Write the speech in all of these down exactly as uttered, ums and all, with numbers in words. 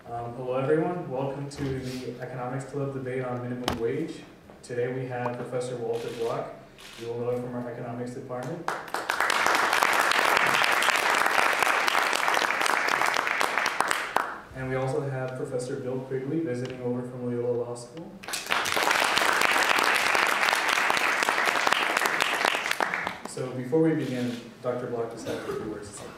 Um, hello everyone, welcome to the Economics Club debate on minimum wage. Today we have Professor Walter Block. You will know him from our economics department. And we also have Professor Bill Quigley visiting over from Loyola Law School. So before we begin, Doctor Block just has a few words to say.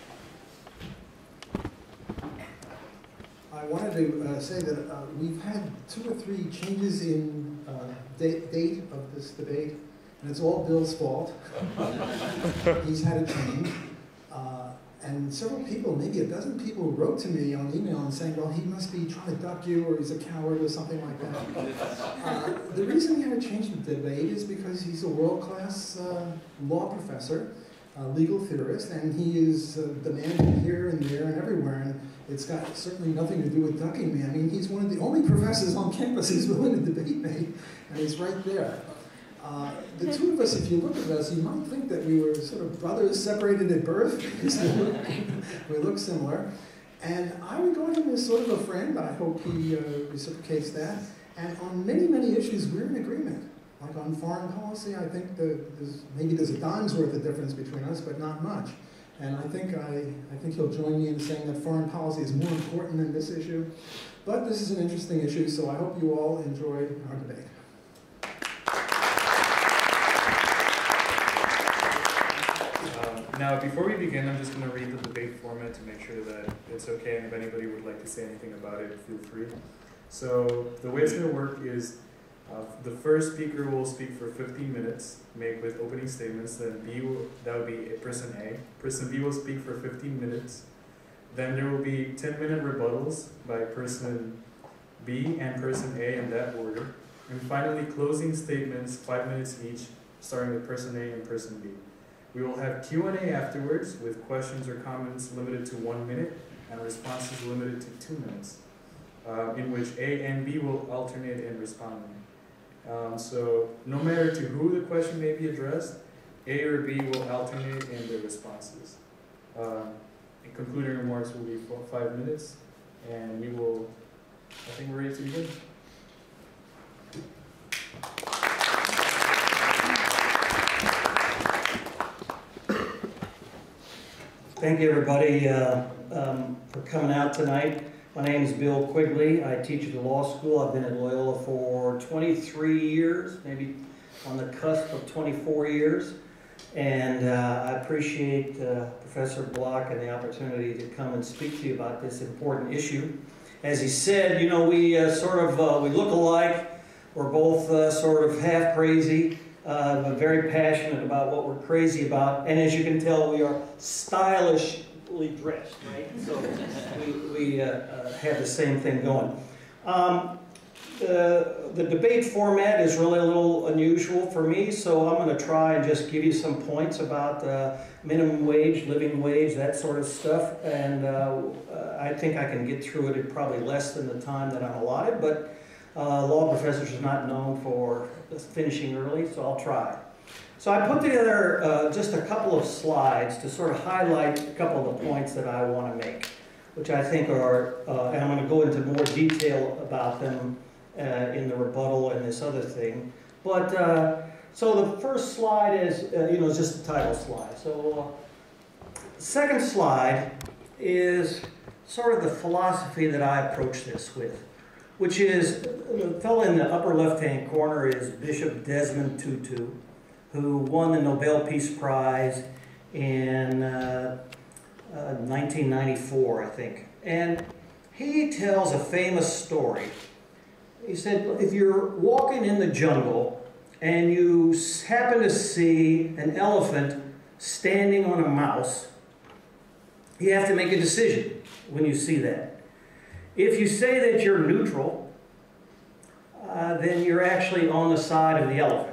I wanted to uh, say that uh, we've had two or three changes in uh, date, date of this debate, and it's all Bill's fault. He's had a change. Uh, and several people, maybe a dozen people, wrote to me on email and saying, well, he must be trying to duck you, or he's a coward, or something like that. Uh, the reason he had a change in the debate is because he's a world-class uh, law professor, a legal theorist, and he is uh, demanded here and there and everywhere. And it's got certainly nothing to do with ducking me. I mean, he's one of the only professors on campus who's willing to debate me, and he's right there. Uh, the two of us, if you look at us, you might think that we were sort of brothers separated at birth, because we look, we look similar. And I regard him as sort of a friend. I hope he uh, reciprocates that. And on many, many issues, we're in agreement. Like on foreign policy, I think the, there's, maybe there's a dime's worth of difference between us, but not much. And I think, I, I think he'll join me in saying that foreign policy is more important than this issue. But this is an interesting issue, so I hope you all enjoy our debate. Um, now, before we begin, I'm just going to read the debate format to make sure that it's okay, and if anybody would like to say anything about it, feel free. So the way it's going to work is Uh, the first speaker will speak for fifteen minutes, make with opening statements. Then B will, that would be person A. Person B will speak for fifteen minutes. Then there will be ten minute rebuttals by person B and person A in that order. And finally, closing statements, five minutes each, starting with person A and person B. We will have Q and A afterwards with questions or comments limited to one minute and responses limited to two minutes, uh, in which A and B will alternate in responding. Um, so no matter to who the question may be addressed, A or B will alternate in their responses. Um, and concluding remarks will be for five minutes, and we will, I think we're ready to begin. Thank you, everybody, uh, um, for coming out tonight. My name is Bill Quigley. I teach at the law school. I've been at Loyola for twenty-three years, maybe on the cusp of twenty-four years. And uh, I appreciate uh, Professor Block and the opportunity to come and speak to you about this important issue. As he said, you know, we uh, sort of, uh, we look alike. We're both uh, sort of half crazy, uh, but very passionate about what we're crazy about. And as you can tell, we are stylish dressed, right? So we, we uh, uh, have the same thing going. Um, the, the debate format is really a little unusual for me, so I'm going to try and just give you some points about uh, minimum wage, living wage, that sort of stuff, and uh, uh, I think I can get through it in probably less than the time that I'm allotted, but uh, law professors are not known for finishing early, so I'll try. So I put together uh, just a couple of slides to sort of highlight a couple of the points that I want to make, which I think are, uh, and I'm going to go into more detail about them uh, in the rebuttal and this other thing. But, uh, so the first slide is, uh, you know, just the title slide. So uh, the second slide is sort of the philosophy that I approach this with, which is, the fellow in the upper left-hand corner is Bishop Desmond Tutu, who won the Nobel Peace Prize in uh, uh, nineteen ninety-four, I think. And he tells a famous story. He said, if you're walking in the jungle and you happen to see an elephant standing on a mouse, you have to make a decision when you see that. If you say that you're neutral, uh, then you're actually on the side of the elephant.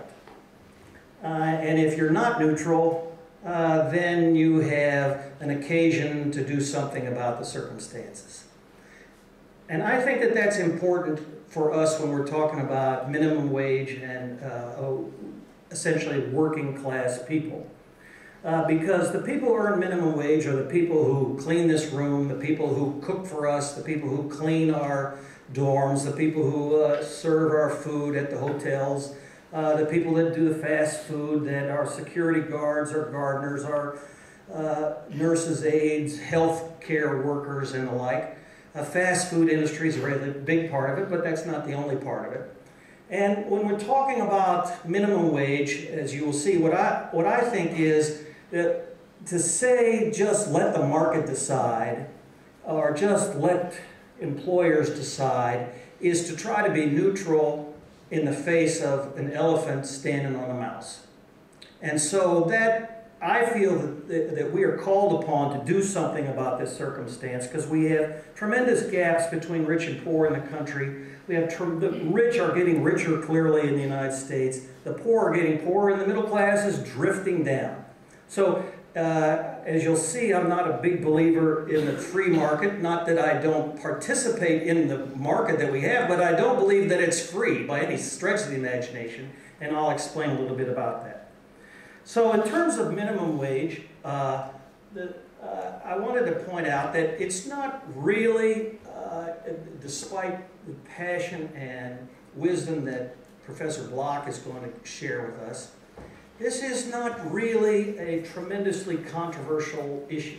Uh, and if you're not neutral, uh, then you have an occasion to do something about the circumstances. And I think that that's important for us when we're talking about minimum wage and uh, essentially working class people. Uh, because the people who earn minimum wage are the people who clean this room, the people who cook for us, the people who clean our dorms, the people who uh, serve our food at the hotels, uh, the people that do the fast food, that are security guards, our gardeners, our uh, nurses, aides, health care workers, and the like. Uh, fast food industry is a really big part of it, but that's not the only part of it. And when we're talking about minimum wage, as you will see, what I, what I think is that to say just let the market decide or just let employers decide is to try to be neutral in the face of an elephant standing on a mouse. And so that I feel that, that we are called upon to do something about this circumstance because we have tremendous gaps between rich and poor in the country. We have the rich are getting richer clearly in the United States. The poor are getting poorer, and the middle class is drifting down. So, uh, as you'll see, I'm not a big believer in the free market. Not that I don't participate in the market that we have, but I don't believe that it's free by any stretch of the imagination, and I'll explain a little bit about that. So, in terms of minimum wage, uh, the, uh, I wanted to point out that it's not really, uh, despite the passion and wisdom that Professor Block is going to share with us, this is not really a tremendously controversial issue.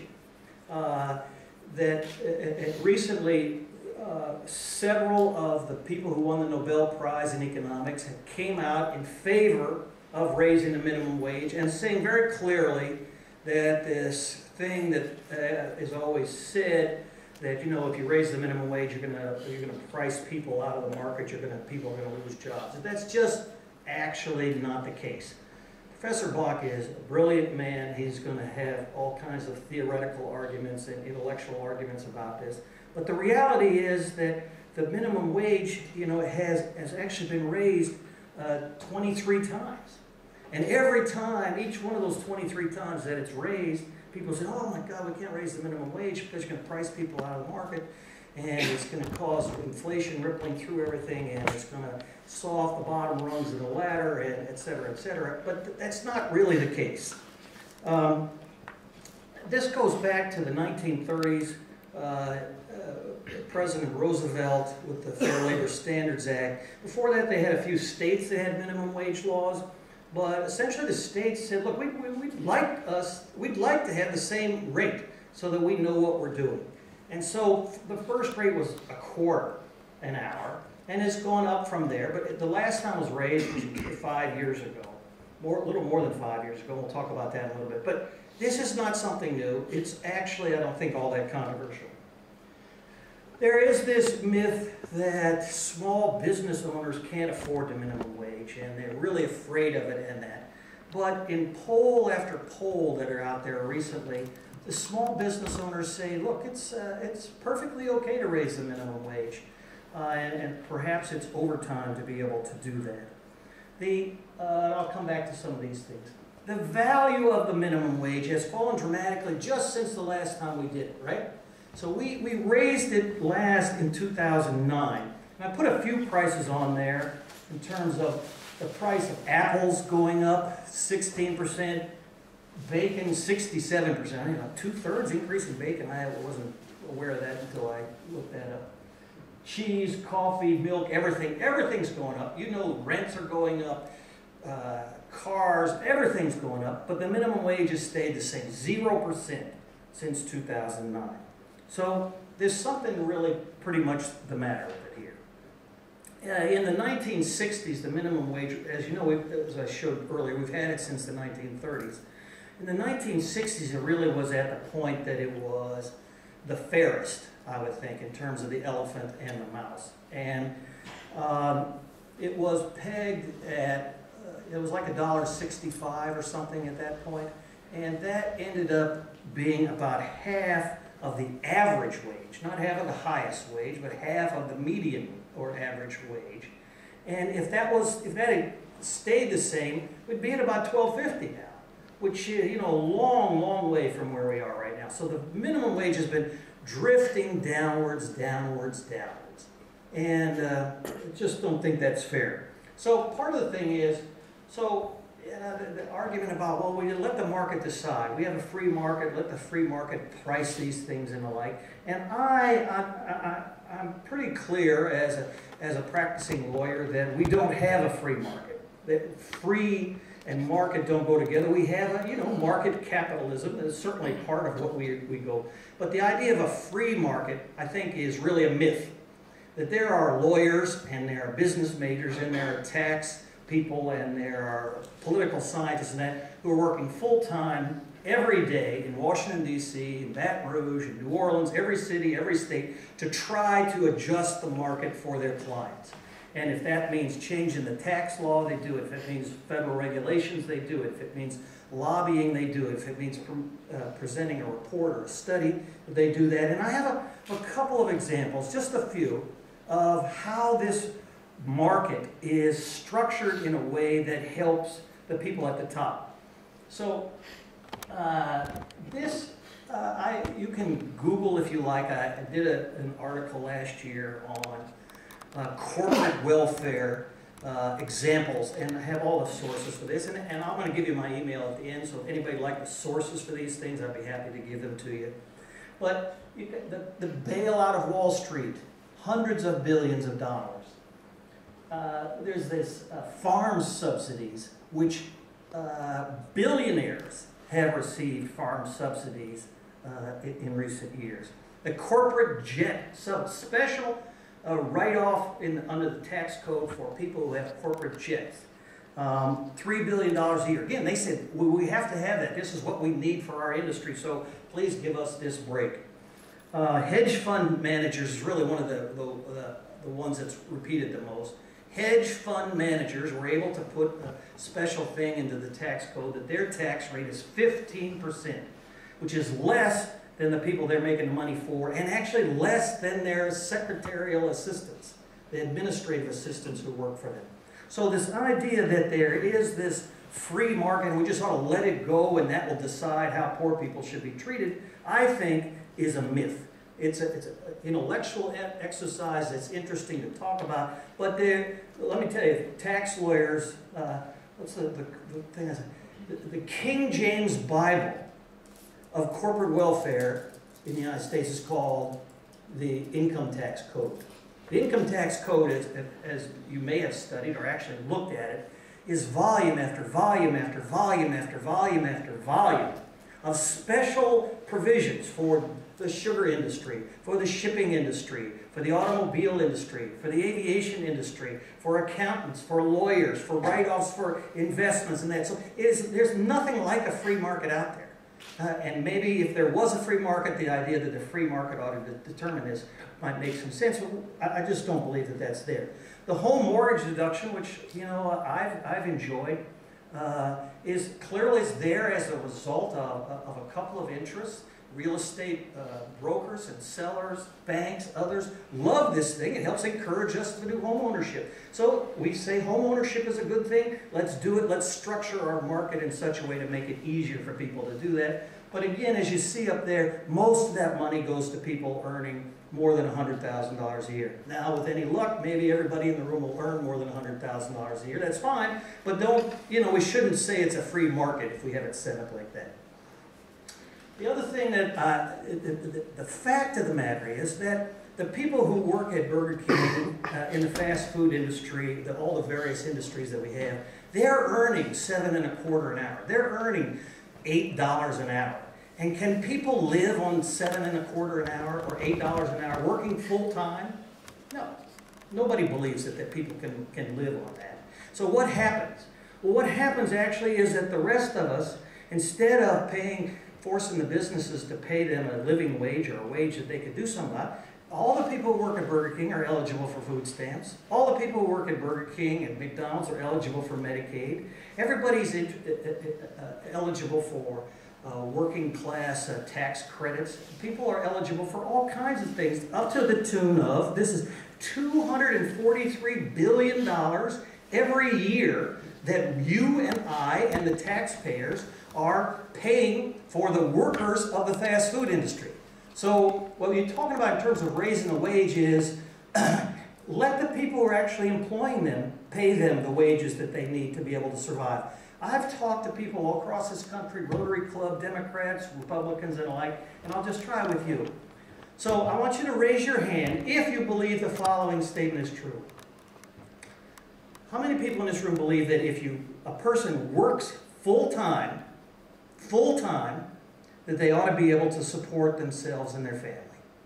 Uh, that uh, recently, uh, several of the people who won the Nobel Prize in economics have came out in favor of raising the minimum wage and saying very clearly that this thing that uh, is always said that, you know, if you raise the minimum wage, you're gonna you're gonna price people out of the market. You're gonna people are gonna lose jobs. That's just actually not the case. Professor Block is a brilliant man. He's going to have all kinds of theoretical arguments and intellectual arguments about this. But the reality is that the minimum wage, you know, has has actually been raised uh, twenty-three times, and every time, each one of those twenty-three times that it's raised, people say, "Oh my God, we can't raise the minimum wage because you're going to price people out of the market, and it's going to cause inflation rippling through everything, and it's going to saw off the bottom rungs of the ladder, and et cetera, et cetera." But th that's not really the case. Um, this goes back to the nineteen thirties. Uh, uh, President Roosevelt with the Fair Labor Standards Act. Before that, they had a few states that had minimum wage laws. But essentially, the states said, "Look, we, we, we'd like us, we'd like to have the same rate so that we know what we're doing." And so the first rate was a quarter an hour, and it's gone up from there. But the last time it was raised was five years ago, more, a little more than five years ago. We'll talk about that in a little bit. But this is not something new. It's actually, I don't think, all that controversial. There is this myth that small business owners can't afford the minimum wage, and they're really afraid of it and that. But in poll after poll that are out there recently, the small business owners say, look, it's, uh, it's perfectly okay to raise the minimum wage, uh, and, and perhaps it's overtime to be able to do that. The, uh, I'll come back to some of these things. The value of the minimum wage has fallen dramatically just since the last time we did it, right? So we, we raised it last in two thousand nine. And I put a few prices on there in terms of the price of apples going up sixteen percent, bacon sixty-seven percent. I mean, a two-thirds increase in bacon. I wasn't aware of that until I looked that up. Cheese, coffee, milk, everything. Everything's going up. You know, rents are going up, uh, cars, everything's going up. But the minimum wage has stayed the same, zero percent since two thousand nine. So there's something really pretty much the matter with it here. Uh, in the nineteen sixties, the minimum wage, as you know, we've, as I showed earlier, we've had it since the nineteen thirties. In the nineteen sixties, it really was at the point that it was the fairest, I would think, in terms of the elephant and the mouse. And um, it was pegged at, uh, it was like a dollar sixty-five or something at that point. And that ended up being about half of the average wage, not half of the highest wage, but half of the median or average wage. And if that was, if that had stayed the same, we'd be at about twelve fifty now, which is, you know, a long, long way from where we are right now. So the minimum wage has been drifting downwards, downwards, downwards. And uh, I just don't think that's fair. So part of the thing is, so uh, the, the argument about, well, we let the market decide. We have a free market, let the free market price these things and the like. And I, I, I, I'm pretty clear as a, as a practicing lawyer that we don't have a free market. That free and market don't go together. We have a, you know, market capitalism is certainly part of what we, we go. But the idea of a free market, I think, is really a myth. That there are lawyers and there are business majors and there are tax people and there are political scientists and that who are working full-time every day in Washington, D C, in Baton Rouge, in New Orleans, every city, every state, to try to adjust the market for their clients. And if that means changing the tax law, they do it. If it means federal regulations, they do it. If it means lobbying, they do it. If it means pre uh, presenting a report or a study, they do that. And I have a, a couple of examples, just a few, of how this market is structured in a way that helps the people at the top. So uh, this, uh, I, you can Google if you like. I, I did a, an article last year on uh, corporate welfare uh, examples, and I have all the sources for this. And, and I'm going to give you my email at the end, so if anybody would like the sources for these things, I'd be happy to give them to you. But you, the, the bailout of Wall Street, hundreds of billions of dollars. Uh, there's this uh, farm subsidies, which uh, billionaires have received farm subsidies uh, in, in recent years. The corporate jet, sub special uh, write-off in under the tax code for people who have corporate jets, um, three billion dollars a year. Again, they said well, we have to have that. This is what we need for our industry. So please give us this break. Uh, hedge fund managers is really one of the the, the the ones that's repeated the most. Hedge fund managers were able to put a special thing into the tax code that their tax rate is fifteen percent, which is less than the people they're making money for, and actually less than their secretarial assistants, the administrative assistants who work for them. So this idea that there is this free market and we just ought to let it go and that will decide how poor people should be treated, I think is a myth. It's an it's a intellectual exercise that's interesting to talk about, but let me tell you, tax lawyers, uh, what's the, the, the thing I said? The, the King James Bible of corporate welfare in the United States is called the Income Tax Code. The Income Tax Code, is, as you may have studied or actually looked at it, is volume after volume after volume after volume after volume of special provisions for the sugar industry, for the shipping industry, for the automobile industry, for the aviation industry, for accountants, for lawyers, for write-offs, for investments and that. So it is, there's nothing like a free market out there. Uh, and maybe if there was a free market, the idea that the free market ought to de determine this might make some sense. But I, I just don't believe that that's there. The home mortgage deduction, which you know I've, I've enjoyed, uh, is clearly is there as a result of, of a couple of interests. Real estate uh, brokers and sellers, banks, others love this thing. It helps encourage us to do home ownership. So we say home ownership is a good thing. Let's do it. Let's structure our market in such a way to make it easier for people to do that. But again, as you see up there, most of that money goes to people earning more than one hundred thousand dollars a year. Now, with any luck, maybe everybody in the room will earn more than one hundred thousand dollars a year. That's fine. But don't, you know, we shouldn't say it's a free market if we have it set up like that. The other thing that, uh, the, the, the fact of the matter is that the people who work at Burger King, uh, in the fast food industry, the, all the various industries that we have, they're earning seven and a quarter an hour. They're earning eight dollars an hour. And can people live on seven and a quarter an hour or eight dollars an hour working full time? No. Nobody believes that, that people can, can live on that. So what happens? Well, what happens actually is that the rest of us, instead of paying forcing the businesses to pay them a living wage or a wage that they could do something about, all the people who work at Burger King are eligible for food stamps. All the people who work at Burger King and McDonald's are eligible for Medicaid. Everybody's in, uh, uh, eligible for uh, working class uh, tax credits. People are eligible for all kinds of things, up to the tune of, this is two hundred forty-three billion dollars every year that you and I and the taxpayers are paying for the workers of the fast food industry. So what you're talking about in terms of raising the wage is let the people who are actually employing them pay them the wages that they need to be able to survive. I've talked to people all across this country, Rotary Club, Democrats, Republicans, and the like, and I'll just try with you. So I want you to raise your hand if you believe the following statement is true. How many people in this room believe that if you a person works full-time, full-time, that they ought to be able to support themselves and their family?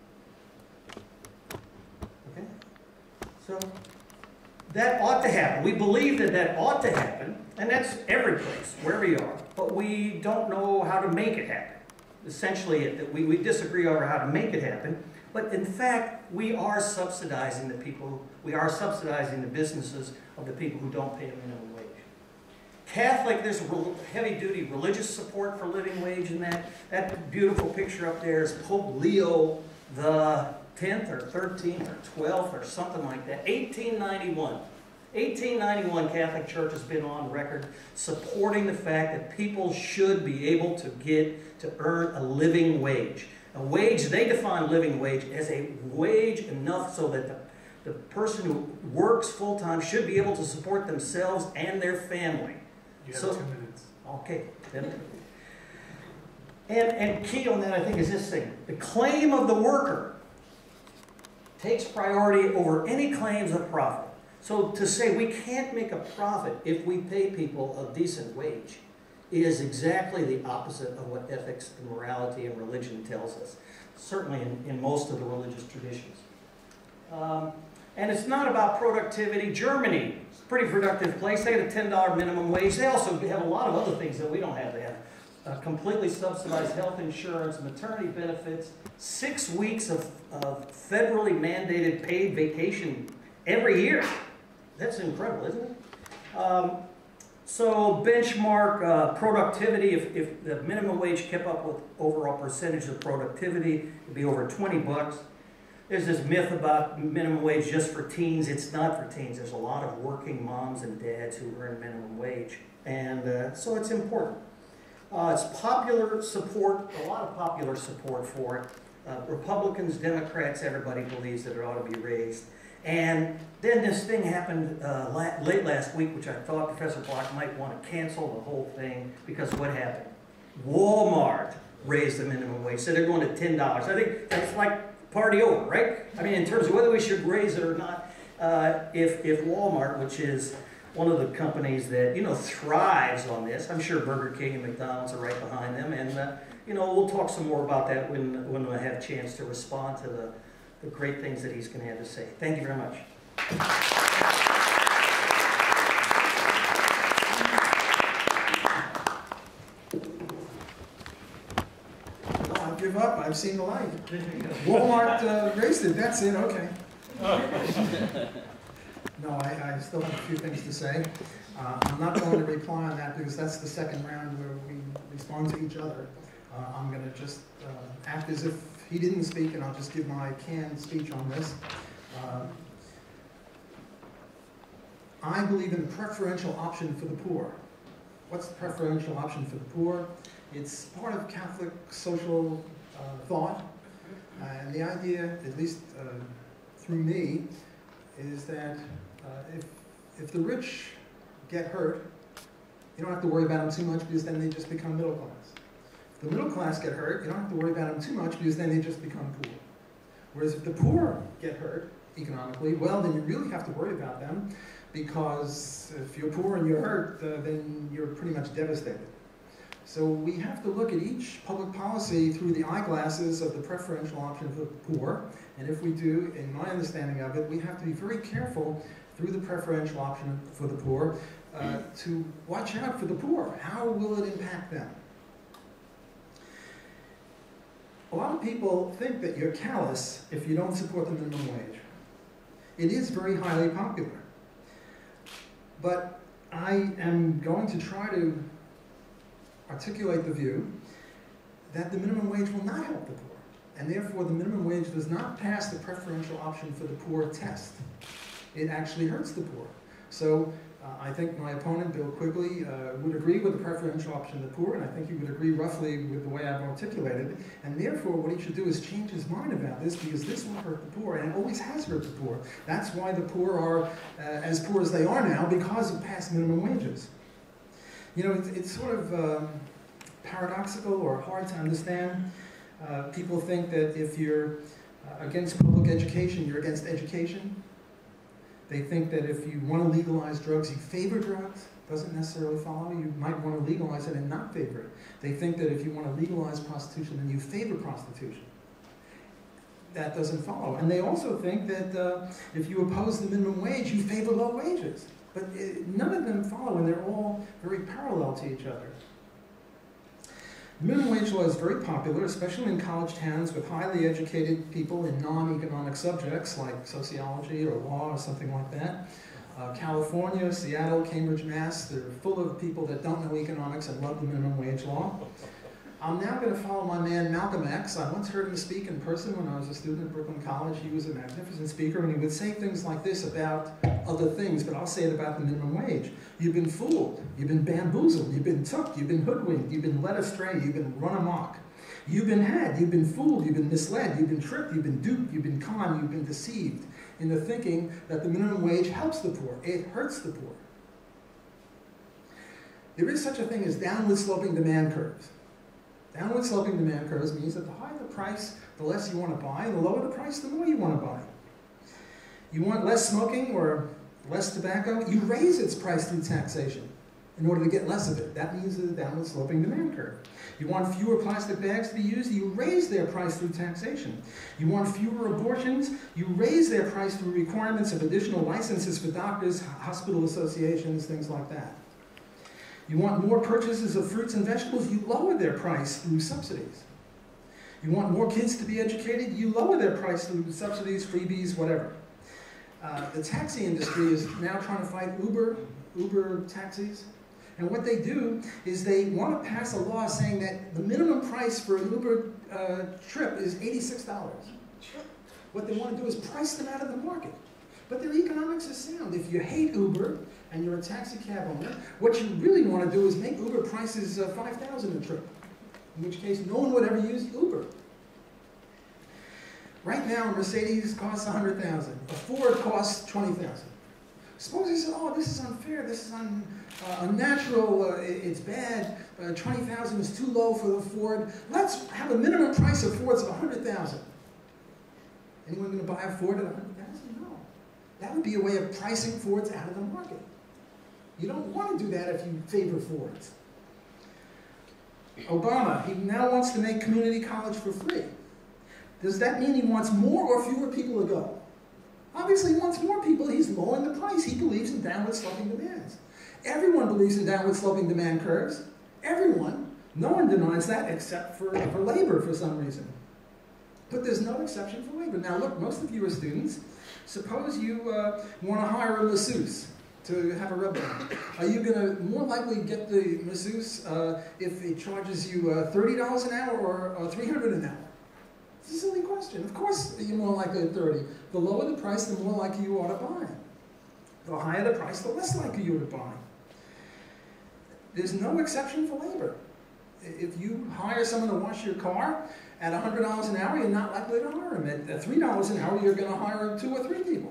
Okay? So that ought to happen. We believe that that ought to happen, and that's every place, wherever you are. But we don't know how to make it happen. Essentially, it, we, we disagree over how to make it happen. But in fact, we are subsidizing the people, we are subsidizing the businesses of the people who don't pay a minimum wage. Catholic, there's heavy-duty religious support for living wage in that. That beautiful picture up there is Pope Leo the tenth or thirteenth or twelfth or something like that. eighteen ninety-one. eighteen ninety-one, Catholic Church has been on record supporting the fact that people should be able to get to earn a living wage. A wage, they define living wage as a wage enough so that the, the person who works full-time should be able to support themselves and their family. You have so, two minutes. Okay. And, and key on that, I think, is this thing. The claim of the worker takes priority over any claims of profit. So to say we can't make a profit if we pay people a decent wage is exactly the opposite of what ethics and morality and religion tells us, certainly in, in most of the religious traditions. Um, and it's not about productivity. Germany is a pretty productive place. They have a ten dollar minimum wage. They also have a lot of other things that we don't have. They have uh, completely subsidized health insurance, maternity benefits, six weeks of, of federally mandated paid vacation every year. That's incredible, isn't it? Um, So benchmark uh, productivity, if, if the minimum wage kept up with overall percentage of productivity, it'd be over twenty bucks. There's this myth about minimum wage just for teens. It's not for teens. There's a lot of working moms and dads who earn minimum wage. And uh, so it's important. Uh, it's popular support, a lot of popular support for it. Uh, Republicans, Democrats, everybody believes that it ought to be raised. And then this thing happened uh, la late last week, which I thought Professor Block might want to cancel the whole thing, because what happened? Walmart raised the minimum wage, so they're going to ten dollars. I think that's like party over, right? I mean, in terms of whether we should raise it or not, uh, if, if Walmart, which is one of the companies that, you know, thrives on this, I'm sure Burger King and McDonald's are right behind them, and, uh, you know, we'll talk some more about that when, when I have a chance to respond to the the great things that he's going to have to say. Thank you very much. Well, I give up. I've seen the light. Walmart uh, raised it. That's it. Okay. No, I, I still have a few things to say. Uh, I'm not going to reply on that because that's the second round where we respond to each other. Uh, I'm going to just uh, act as if he didn't speak, and I'll just give my canned speech on this. Uh, I believe in the preferential option for the poor. What's the preferential option for the poor? It's part of Catholic social uh, thought, uh, and the idea, at least uh, through me, is that uh, if, if the rich get hurt, you don't have to worry about them too much, because then they just become middle class. If the middle class get hurt, you don't have to worry about them too much, because then they just become poor. Whereas if the poor get hurt economically, well, then you really have to worry about them, because if you're poor and you're hurt, uh, then you're pretty much devastated. So we have to look at each public policy through the eyeglasses of the preferential option for the poor. And if we do, in my understanding of it, we have to be very careful through the preferential option for the poor uh, to watch out for the poor. How will it impact them? A lot of people think that you're callous if you don't support the minimum wage. It is very highly popular. But I am going to try to articulate the view that the minimum wage will not help the poor. And therefore, the minimum wage does not pass the preferential option for the poor test. It actually hurts the poor. So uh, I think my opponent, Bill Quigley, uh, would agree with the preferential option of the poor, and I think he would agree roughly with the way I've articulated it. And therefore, what he should do is change his mind about this, because this will hurt the poor, and it always has hurt the poor. That's why the poor are uh, as poor as they are now, because of past minimum wages. You know, it's, it's sort of um, paradoxical or hard to understand. Uh, people think that if you're uh, against public education, you're against education. They think that if you want to legalize drugs, you favor drugs. Doesn't necessarily follow. You might want to legalize it and not favor it. They think that if you want to legalize prostitution, then you favor prostitution. That doesn't follow. And they also think that uh, if you oppose the minimum wage, you favor low wages. But it, none of them follow, and they're all very parallel to each other. The minimum wage law is very popular, especially in college towns with highly educated people in non-economic subjects like sociology or law or something like that. Uh, California, Seattle, Cambridge, Mass, they're full of people that don't know economics and love the minimum wage law. I'm now going to follow my man Malcolm X. I once heard him speak in person when I was a student at Brooklyn College. He was a magnificent speaker, and he would say things like this about other things, but I'll say it about the minimum wage. You've been fooled. You've been bamboozled. You've been took. You've been hoodwinked. You've been led astray. You've been run amok. You've been had. You've been fooled. You've been misled. You've been tricked. You've been duped. You've been conned. You've been deceived into thinking that the minimum wage helps the poor. It hurts the poor. There is such a thing as downward sloping demand curves. Downward sloping demand curves means that the higher the price, the less you want to buy, and the lower the price, the more you want to buy. You want less smoking or less tobacco, you raise its price through taxation in order to get less of it. That means the downward sloping demand curve. You want fewer plastic bags to be used, you raise their price through taxation. You want fewer abortions, you raise their price through requirements of additional licenses for doctors, hospital associations, things like that. You want more purchases of fruits and vegetables, you lower their price through subsidies. You want more kids to be educated, you lower their price through subsidies, freebies, whatever. Uh, the taxi industry is now trying to fight Uber, Uber taxis. And what they do is they want to pass a law saying that the minimum price for an Uber uh, trip is eighty-six dollars. What they want to do is price them out of the market. But their economics is sound. If you hate Uber and you're a taxi cab owner, what you really want to do is make Uber prices uh, five thousand dollars a trip, in which case no one would ever use Uber. Right now, a Mercedes costs one hundred thousand dollars. A Ford costs twenty thousand dollars. Suppose you said, oh, this is unfair, this is un, uh, unnatural, uh, it, it's bad, uh, twenty thousand dollars is too low for the Ford. Let's have a minimum price of Fords of one hundred thousand dollars. Anyone going to buy a Ford at one hundred thousand dollars? No. That would be a way of pricing Fords out of the market. You don't want to do that if you favor Fords. Obama, he now wants to make community college for free. Does that mean he wants more or fewer people to go? Obviously he wants more people. He's lowering the price. He believes in downward sloping demands. Everyone believes in downward sloping demand curves. Everyone. No one denies that except for, for labor for some reason. But there's no exception for labor. Now look, most of you are students. Suppose you uh, want to hire a masseuse to have a rub down. Are you going to more likely get the masseuse uh, if it charges you uh, thirty dollars an hour or, or three hundred dollars an hour? It's a silly question. Of course you're more likely at thirty. The lower the price, the more likely you are to buy. The higher the price, the less likely you are to buy. There's no exception for labor. If you hire someone to wash your car at one hundred dollars an hour, you're not likely to hire them. At three dollars an hour, you're going to hire two or three people.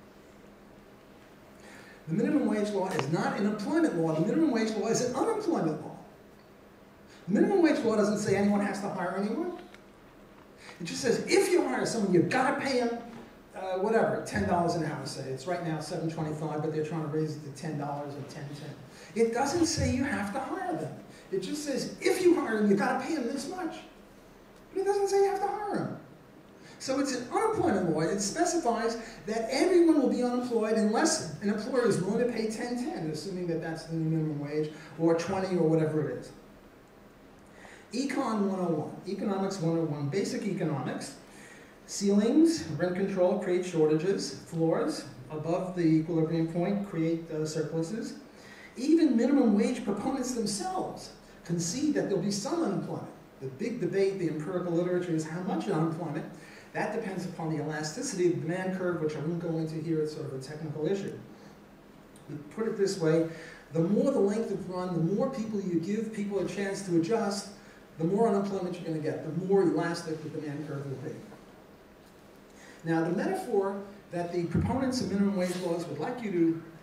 The minimum wage law is not an employment law. The minimum wage law is an unemployment law. The minimum wage law doesn't say anyone has to hire anyone. It just says if you hire someone, you've got to pay them, uh, whatever, ten dollars an hour, say. It's right now seven twenty-five, but they're trying to raise it to ten dollars or ten ten. It doesn't say you have to hire them. It just says if you hire them, you've got to pay them this much. But it doesn't say you have to hire them. So it's an unemployment law. It specifies that everyone will be unemployed unless an employer is willing to pay ten ten, assuming that that's the minimum wage, or twenty, or whatever it is. Econ one oh one, Economics one oh one, basic economics. Ceilings, rent control, create shortages. Floors, above the equilibrium point, create uh, surpluses. Even minimum wage proponents themselves concede that there'll be some unemployment. The big debate, the empirical literature, is how much unemployment. That depends upon the elasticity of the demand curve, which I won't go into here. It's sort of a technical issue. But put it this way, the more the length of run, the more people you give people a chance to adjust, the more unemployment you're going to get, the more elastic the demand curve will be. Now, the metaphor that the proponents of minimum wage laws would like you to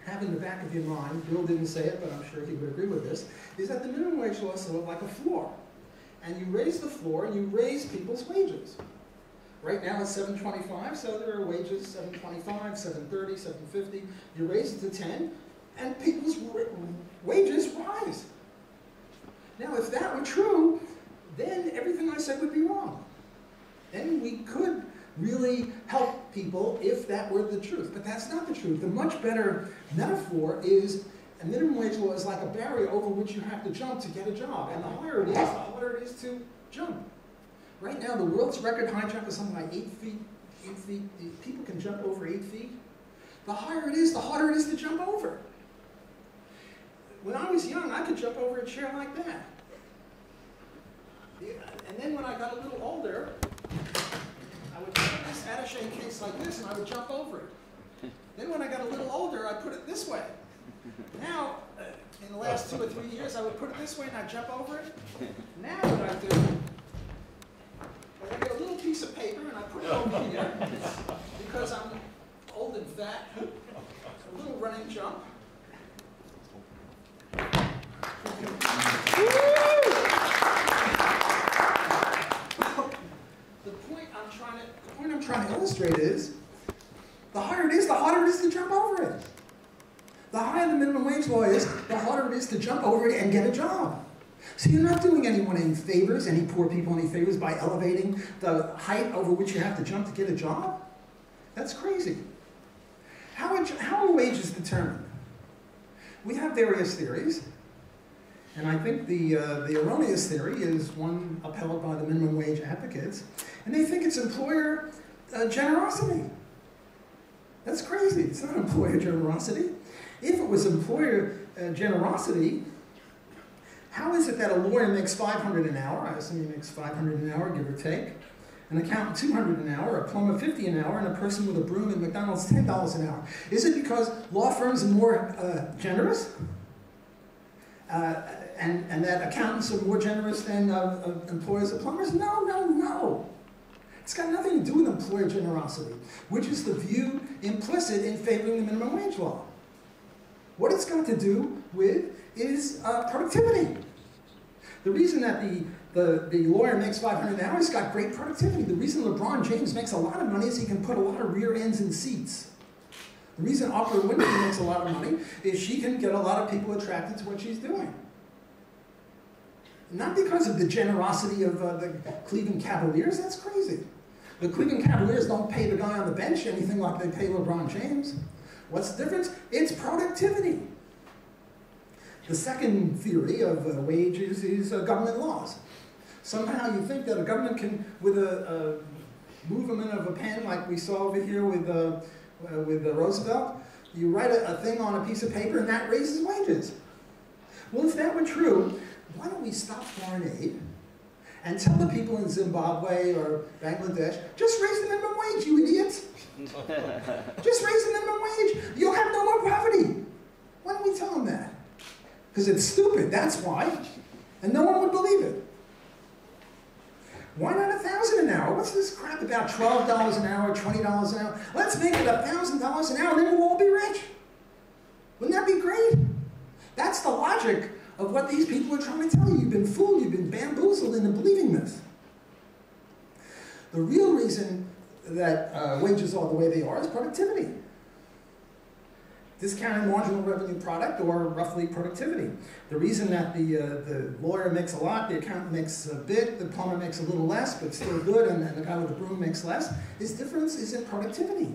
have in the back of your mind, Bill didn't say it, but I'm sure he would agree with this, is that the minimum wage law is sort of like a floor. And you raise the floor and you raise people's wages. Right now it's seven twenty-five, so there are wages seven twenty-five, seven thirty, seven fifty. You raise it to ten, and people's wages rise. Now, if that were true, then everything I said would be wrong. Then we could really help people if that were the truth. But that's not the truth. The much better metaphor is a minimum wage law is like a barrier over which you have to jump to get a job. And the higher it is, the harder it is to jump. Right now, the world's record high jump is something like eight feet. Eight feet. People can jump over eight feet. The higher it is, the harder it is to jump over. When I was young, I could jump over a chair like that. And then when I got a little older, I would put this attaché case like this, and I would jump over it. Then when I got a little older, I put it this way. Now, uh, in the last two or three years, I would put it this way, and I'd jump over it. Now what I do, I get a little piece of paper, and I put it over here, because I'm old and fat, a little running jump. The point I'm trying to, the point I'm trying to illustrate is, the harder it is, the harder it is to jump over it. The higher the minimum wage law is, the harder it is to jump over it and get a job. So you're not doing anyone any favors, any poor people any favors, by elevating the height over which you have to jump to get a job? That's crazy. How are, how are wages determined? We have various theories. And I think the, uh, the erroneous theory is one upheld by the minimum wage advocates. And they think it's employer uh, generosity. That's crazy. It's not employer generosity. If it was employer uh, generosity, how is it that a lawyer makes five hundred dollars an hour? I assume he makes five hundred dollars an hour, give or take. An accountant two hundred dollars an hour, a plumber fifty dollars an hour, and a person with a broom at McDonald's ten dollars an hour. Is it because law firms are more uh, generous? Uh, and, and that accountants are more generous than uh, uh, employers of plumbers? No, no, no. It's got nothing to do with employer generosity, which is the view implicit in favoring the minimum wage law. What it's got to do with is uh, productivity. The reason that the, the, the lawyer makes five hundred dollars an hour, he's got great productivity. The reason LeBron James makes a lot of money is he can put a lot of rear ends in seats. The reason Oprah Winfrey makes a lot of money is she can get a lot of people attracted to what she's doing. Not because of the generosity of uh, the Cleveland Cavaliers, that's crazy. The Cleveland Cavaliers don't pay the guy on the bench anything like they pay LeBron James. What's the difference? It's productivity. The second theory of uh, wages is uh, government laws. Somehow you think that a government can, with a, a movement of a pen like we saw over here with, uh, uh, with uh, Roosevelt, you write a, a thing on a piece of paper and that raises wages. Well, if that were true, why don't we stop foreign aid and tell the people in Zimbabwe or Bangladesh, just raise the minimum wage, you idiots. Just raise the minimum wage. You'll have no more poverty. Why don't we tell them that? Because it's stupid, that's why. And no one would believe it. Why not a thousand an hour? What's this crap about twelve dollars an hour, twenty dollars an hour? Let's make it a thousand dollars an hour, and then we'll all be rich. Wouldn't that be great? That's the logic of what these people are trying to tell you. You've been fooled, you've been bamboozled into believing this. The real reason that uh, wages are the way they are is productivity. Discounted marginal revenue product, or roughly productivity. The reason that the, uh, the lawyer makes a lot, the accountant makes a bit, the plumber makes a little less, but still good, and, and the guy with the broom makes less, is difference is in productivity.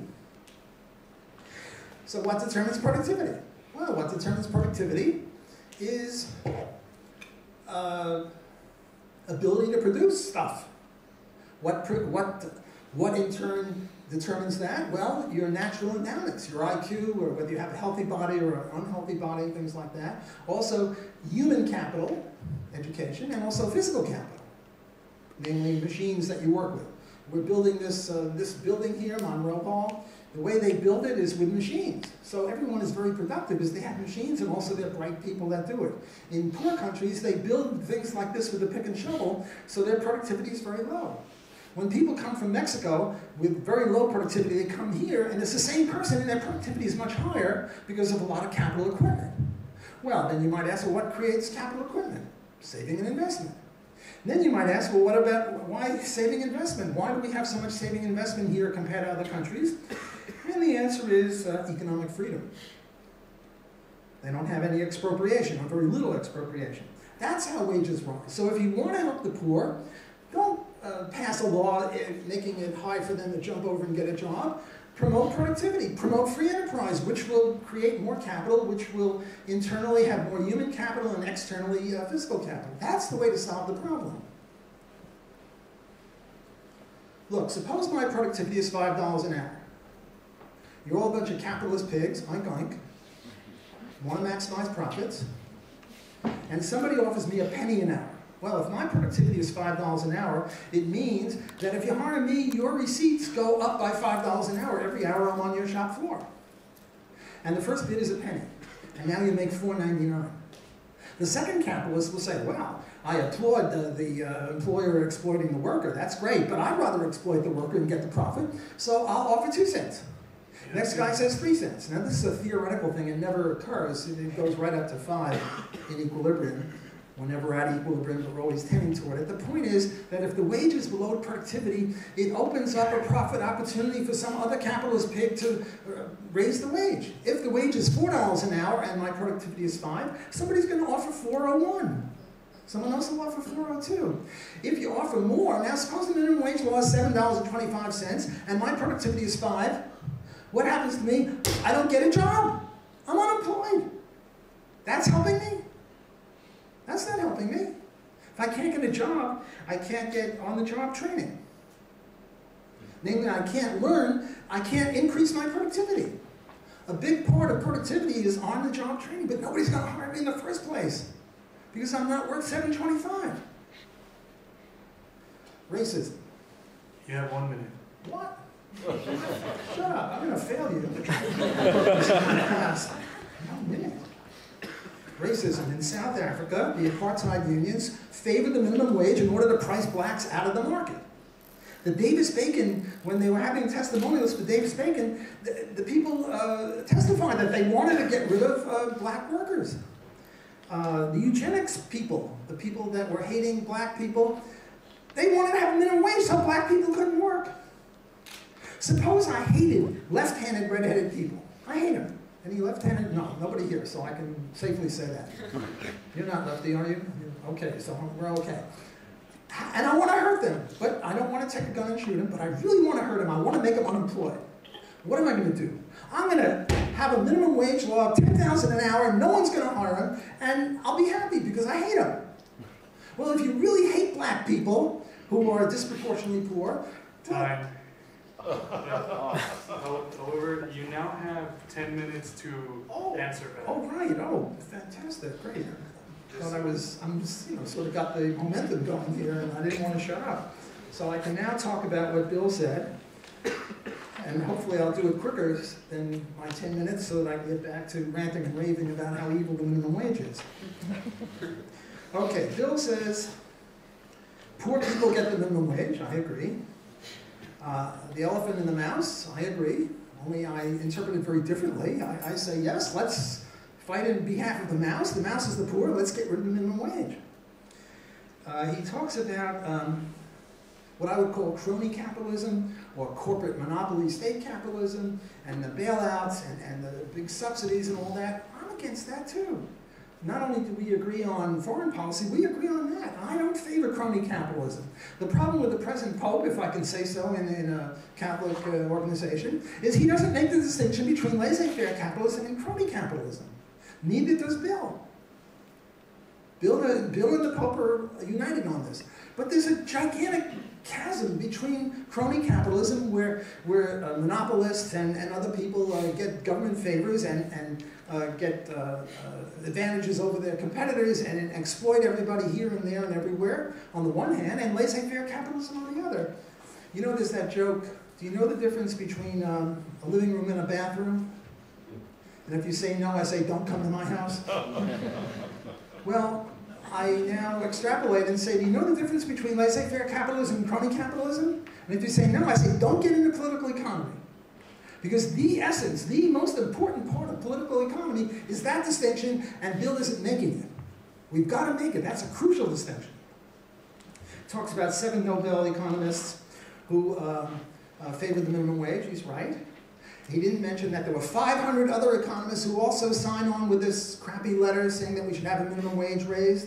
So what determines productivity? Well, what determines productivity is uh, ability to produce stuff. What, what, what in turn determines that? Well, your natural endowments, your I Q, or whether you have a healthy body or an unhealthy body, things like that. Also, human capital, education, and also physical capital, namely machines that you work with. We're building this, uh, this building here, Monroe Hall. The way they build it is with machines. So everyone is very productive because they have machines, and also they're bright people that do it. In poor countries, they build things like this with a pick and shovel, so their productivity is very low. When people come from Mexico with very low productivity, they come here, and it's the same person, and their productivity is much higher because of a lot of capital equipment. Well, then you might ask, well, what creates capital equipment? Saving and investment. And then you might ask, well, what about, why saving investment? Why do we have so much saving investment here compared to other countries? And the answer is uh, economic freedom. They don't have any expropriation, or very little expropriation. That's how wages rise. So if you want to help the poor, don't uh, pass a law making it hard for them to jump over and get a job. Promote productivity, promote free enterprise, which will create more capital, which will internally have more human capital and externally uh, physical capital. That's the way to solve the problem. Look, suppose my productivity is five dollars an hour. You're all a bunch of capitalist pigs, oink oink, want to maximize profits, and somebody offers me a penny an hour. Well, if my productivity is five dollars an hour, it means that if you hire me, your receipts go up by five dollars an hour every hour I'm on your shop floor. And the first bid is a penny, and now you make four ninety-nine. The second capitalist will say, well, I applaud the, the uh, employer exploiting the worker. That's great, but I'd rather exploit the worker and get the profit, so I'll offer two cents. Next guy says three cents. Now, this is a theoretical thing. It never occurs. It goes right up to five in equilibrium. We're never at equilibrium, but we're always tending toward it. The point is that if the wage is below productivity, it opens up a profit opportunity for some other capitalist pig to uh, raise the wage. If the wage is four dollars an hour and my productivity is five, somebody's going to offer four oh one. Someone else will offer four oh two. If you offer more, now suppose the minimum wage law is seven dollars and twenty-five cents and my productivity is five, what happens to me? I don't get a job. I'm unemployed. That's helping me? That's not helping me. If I can't get a job, I can't get on-the-job training. Namely, I can't learn, I can't increase my productivity. A big part of productivity is on-the-job training, but nobody's going to hire me in the first place because I'm not worth seven twenty-five. Racism. You have one minute. What? Shut up, I'm going to fail you. One minute. Racism. In South Africa, the apartheid unions favored the minimum wage in order to price blacks out of the market. The Davis-Bacon, when they were having testimonials for Davis-Bacon, the, the people uh, testified that they wanted to get rid of uh, black workers. Uh, the eugenics people, the people that were hating black people, they wanted to have a minimum wage so black people couldn't work. Suppose I hated left-handed, red-headed people. I hate them. Any left-handed? No, nobody here, so I can safely say that. You're not lefty, are you? Okay, so we're okay. And I want to hurt them, but I don't want to take a gun and shoot them, but I really want to hurt them. I want to make them unemployed. What am I going to do? I'm going to have a minimum wage law of ten thousand dollars an hour, no one's going to hire them, and I'll be happy because I hate them. Well, if you really hate black people who are disproportionately poor, time. However, you now have ten minutes to oh, answer that. Oh, right. Oh, fantastic. Great. I thought I was, I'm just, you know, sort of got the momentum going here, and I didn't want to shut up. So I can now talk about what Bill said, and hopefully I'll do it quicker than my ten minutes so that I can get back to ranting and raving about how evil the minimum wage is. Okay, Bill says, poor people get the minimum wage. I agree. Uh, the elephant and the mouse, I agree, only I interpret it very differently. I, I say, yes, let's fight in behalf of the mouse. The mouse is the poor, let's get rid of the minimum wage. Uh, he talks about um, what I would call crony capitalism or corporate monopoly state capitalism and the bailouts and, and the big subsidies and all that. I'm against that too. Not only do we agree on foreign policy, we agree on that. I don't favor crony capitalism. The problem with the present Pope, if I can say so in, in a Catholic uh, organization, is he doesn't make the distinction between laissez-faire capitalism and crony capitalism. Neither does Bill. Bill, uh, Bill and the Pope are united on this. But there's a gigantic chasm between crony capitalism, where, where uh, monopolists and, and other people uh, get government favors and, and uh, get uh, uh, advantages over their competitors and exploit everybody here and there and everywhere on the one hand, and laissez-faire capitalism on the other. You know, there's that joke, do you know the difference between um, a living room and a bathroom? And if you say no, I say, don't come to my house. Well, I now extrapolate and say, do you know the difference between laissez-faire capitalism and crony capitalism? And if you say no, I say, don't get into political economy. Because the essence, the most important part of political economy is that distinction, and Bill isn't making it. We've got to make it. That's a crucial distinction. Talks about seven Nobel economists who uh, uh, favored the minimum wage. He's right. He didn't mention that there were five hundred other economists who also signed on with this crappy letter saying that we should have a minimum wage raised.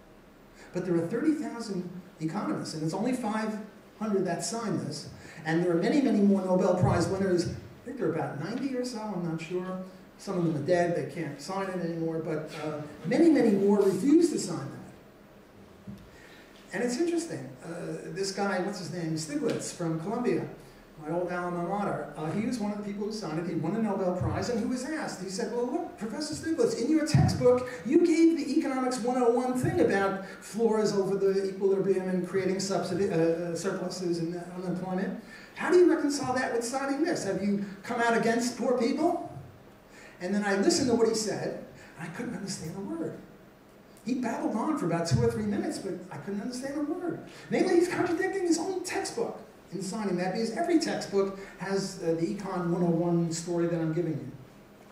But there are thirty thousand economists, and it's only five hundred that signed this. And there are many, many more Nobel Prize winners. I think there are about ninety or so, I'm not sure. Some of them are dead, they can't sign it anymore, but uh, many, many more refuse to sign that. And it's interesting. Uh, this guy, what's his name, Stiglitz from Columbia, my old alma mater, uh, he was one of the people who signed it. He won the Nobel Prize, and he was asked, he said, well, look, Professor Stiglitz, in your textbook, you gave the Economics one oh one thing about floors over the equilibrium and creating subsidy, uh, surpluses and unemployment. How do you reconcile that with signing this? Have you come out against poor people? And then I listened to what he said, and I couldn't understand a word. He babbled on for about two or three minutes, but I couldn't understand a word. Mainly, he's contradicting his own textbook in signing that, because every textbook has uh, the Econ one oh one story that I'm giving you.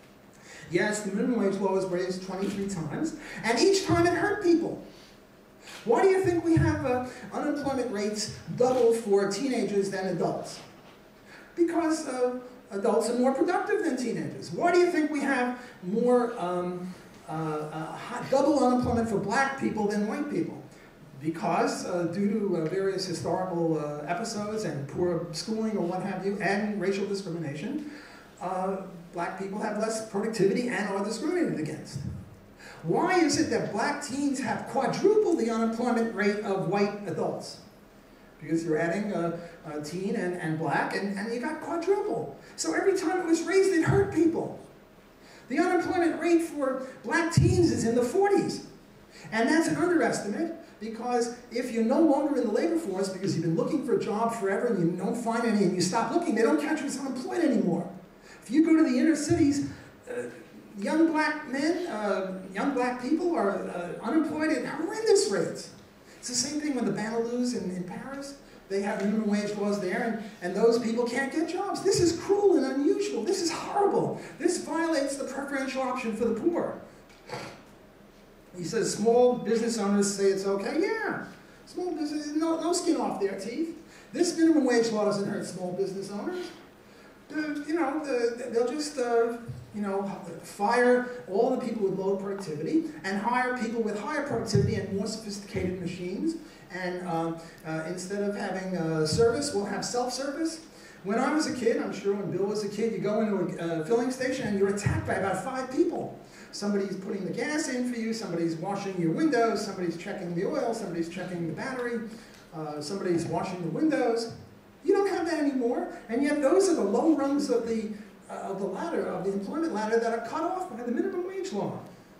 Yes, the minimum wage law was raised twenty-three times, and each time it hurt people. Why do you think we have uh, unemployment rates double for teenagers than adults? Because uh, adults are more productive than teenagers. Why do you think we have more um, uh, uh, hot, double unemployment for black people than white people? Because uh, due to uh, various historical uh, episodes and poor schooling or what have you, and racial discrimination, uh, black people have less productivity and are discriminated against. Why is it that black teens have quadrupled the unemployment rate of white adults? Because you're adding uh, uh, teen and, and black, and, and you got quadruple. So every time it was raised, it hurt people. The unemployment rate for black teens is in the forties. And that's an underestimate, because if you're no longer in the labor force because you've been looking for a job forever and you don't find any and you stop looking, they don't count you as unemployed anymore. If you go to the inner cities, uh, young black men, uh, young black people are uh, unemployed at horrendous rates. It's the same thing with the Banlieues in, in Paris. They have minimum wage laws there, and, and those people can't get jobs. This is cruel and unusual. This is horrible. This violates the preferential option for the poor. He says small business owners say it's okay. Yeah, small business, no, no skin off their teeth. This minimum wage law doesn't hurt small business owners. The, you know, the, they'll just, uh, you know, fire all the people with low productivity and hire people with higher productivity and more sophisticated machines. And uh, uh, instead of having uh, service, we'll have self-service. When I was a kid, I'm sure when Bill was a kid, you go into a uh, filling station and you're attacked by about five people. Somebody's putting the gas in for you, somebody's washing your windows, somebody's checking the oil, somebody's checking the battery, uh, somebody's washing the windows. You don't have that anymore, and yet those are the low rungs of the, uh, of the ladder, of the employment ladder that are cut off by the minimum wage law.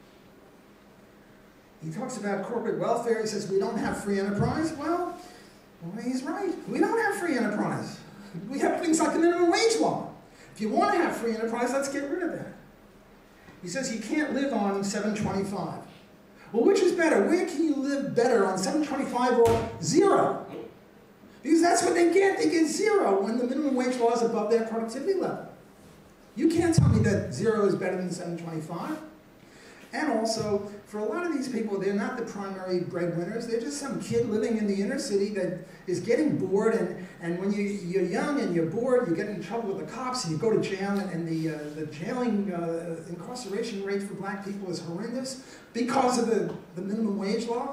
He talks about corporate welfare. He says we don't have free enterprise. Well, well, he's right. We don't have free enterprise. We have things like the minimum wage law. If you want to have free enterprise, let's get rid of that. He says you can't live on seven twenty-five. Well, which is better? Where can you live better, on seven twenty-five or zero? Because that's what they get. They get zero when the minimum wage law is above their productivity level. You can't tell me that zero is better than seven twenty-five. And also, for a lot of these people, they're not the primary breadwinners. They're just some kid living in the inner city that is getting bored. And, and when you, you're young and you're bored, you get in trouble with the cops and you go to jail. And, and the, uh, the jailing uh, incarceration rate for black people is horrendous because of the, the minimum wage law.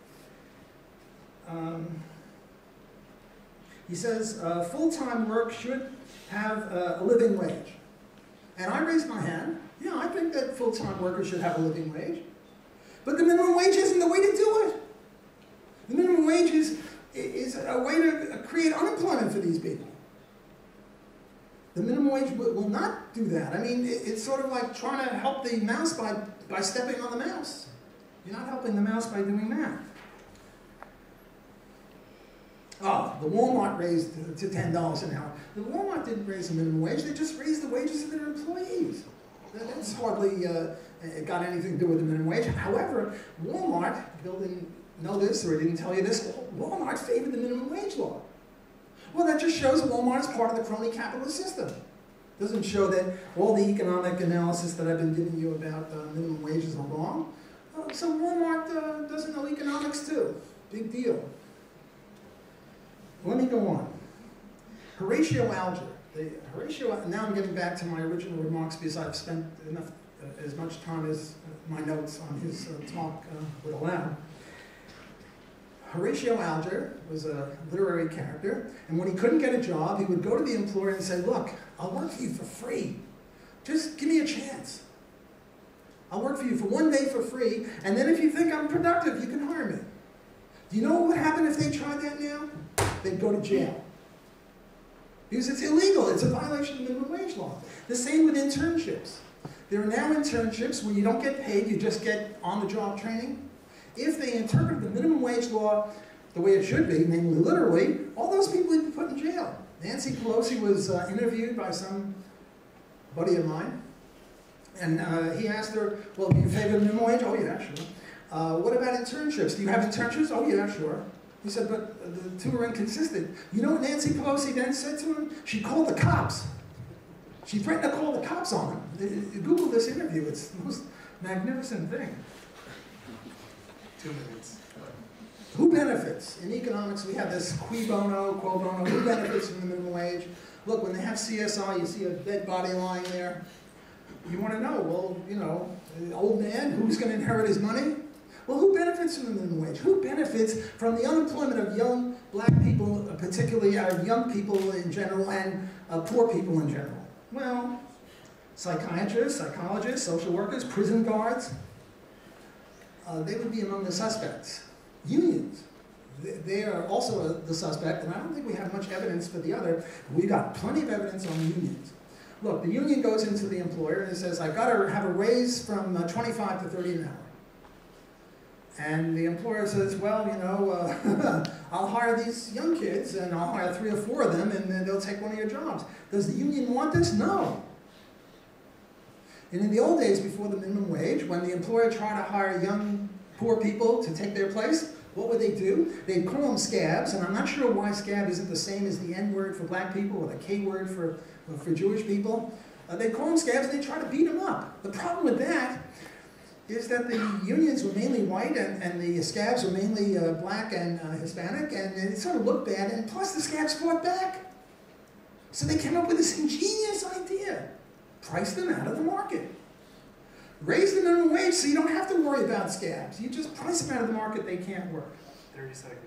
Um, he says uh, full-time work should have uh, a living wage. And I raised my hand. Yeah, I think that full-time workers should have a living wage. But the minimum wage isn't the way to do it. The minimum wage is, is a way to create unemployment for these people. The minimum wage will not do that. I mean, it's sort of like trying to help the mouse by, by stepping on the mouse. You're not helping the mouse by doing that. Oh, the Walmart raised to ten dollars an hour. The Walmart didn't raise the minimum wage, they just raised the wages of their employees. That's hardly uh, got anything to do with the minimum wage. However, Walmart, Bill didn't know this or he didn't tell you this, Walmart favored the minimum wage law. Well, that just shows that Walmart is part of the crony capitalist system. Doesn't show that all the economic analysis that I've been giving you about uh, minimum wages are wrong. Uh, so Walmart uh, doesn't know economics too. Big deal. Let me go on. Horatio Alger. The Horatio, now I'm getting back to my original remarks because I've spent enough, uh, as much time as my notes on his uh, talk uh, would allow. Horatio Alger was a literary character, and when he couldn't get a job, he would go to the employer and say, look, I'll work for you for free. Just give me a chance. I'll work for you for one day for free, and then if you think I'm productive, you can hire me. Do you know what would happen if they tried that now? They'd go to jail. Because it's illegal. It's a violation of minimum wage law. The same with internships. There are now internships where you don't get paid, you just get on-the-job training. If they interpret the minimum wage law the way it should be, namely literally, all those people would be put in jail. Nancy Pelosi was uh, interviewed by some buddy of mine, and uh, he asked her, well, do you favor the minimum wage? Oh, yeah, sure. Uh, what about internships? Do you have internships? Oh, yeah, sure. He said, but the two are inconsistent. You know what Nancy Pelosi then said to him? She called the cops. She threatened to call the cops on him. Google this interview. It's the most magnificent thing. Two minutes. Who benefits? In economics, we have this qui bono, quo bono. Who benefits from the minimum wage? Look, when they have C S I, you see a dead body lying there. You want to know, well, you know, the old man, who's going to inherit his money? Well, who benefits from the minimum wage? Who benefits from the unemployment of young black people, particularly uh, young people in general, and uh, poor people in general? Well, psychiatrists, psychologists, social workers, prison guards, uh, they would be among the suspects. Unions, they, they are also a, the suspect, and I don't think we have much evidence for the other. We've got plenty of evidence on unions. Look, the union goes into the employer and it says, I've got to have a raise from uh, twenty-five to thirty an hour. And the employer says, well, you know, uh, I'll hire these young kids, and I'll hire three or four of them, and then they'll take one of your jobs. Does the union want this? No. And in the old days, before the minimum wage, when the employer tried to hire young, poor people to take their place, what would they do? They'd call them scabs, and I'm not sure why scab isn't the same as the N word for black people, or the K word for, for Jewish people. Uh, they'd call them scabs, and they'd try to beat them up. The problem with that is that the unions were mainly white, and, and the scabs were mainly uh, black and uh, Hispanic, and it sort of looked bad, and plus the scabs fought back. So they came up with this ingenious idea. Price them out of the market. Raise the minimum wage so you don't have to worry about scabs. You just price them out of the market, they can't work. thirty seconds.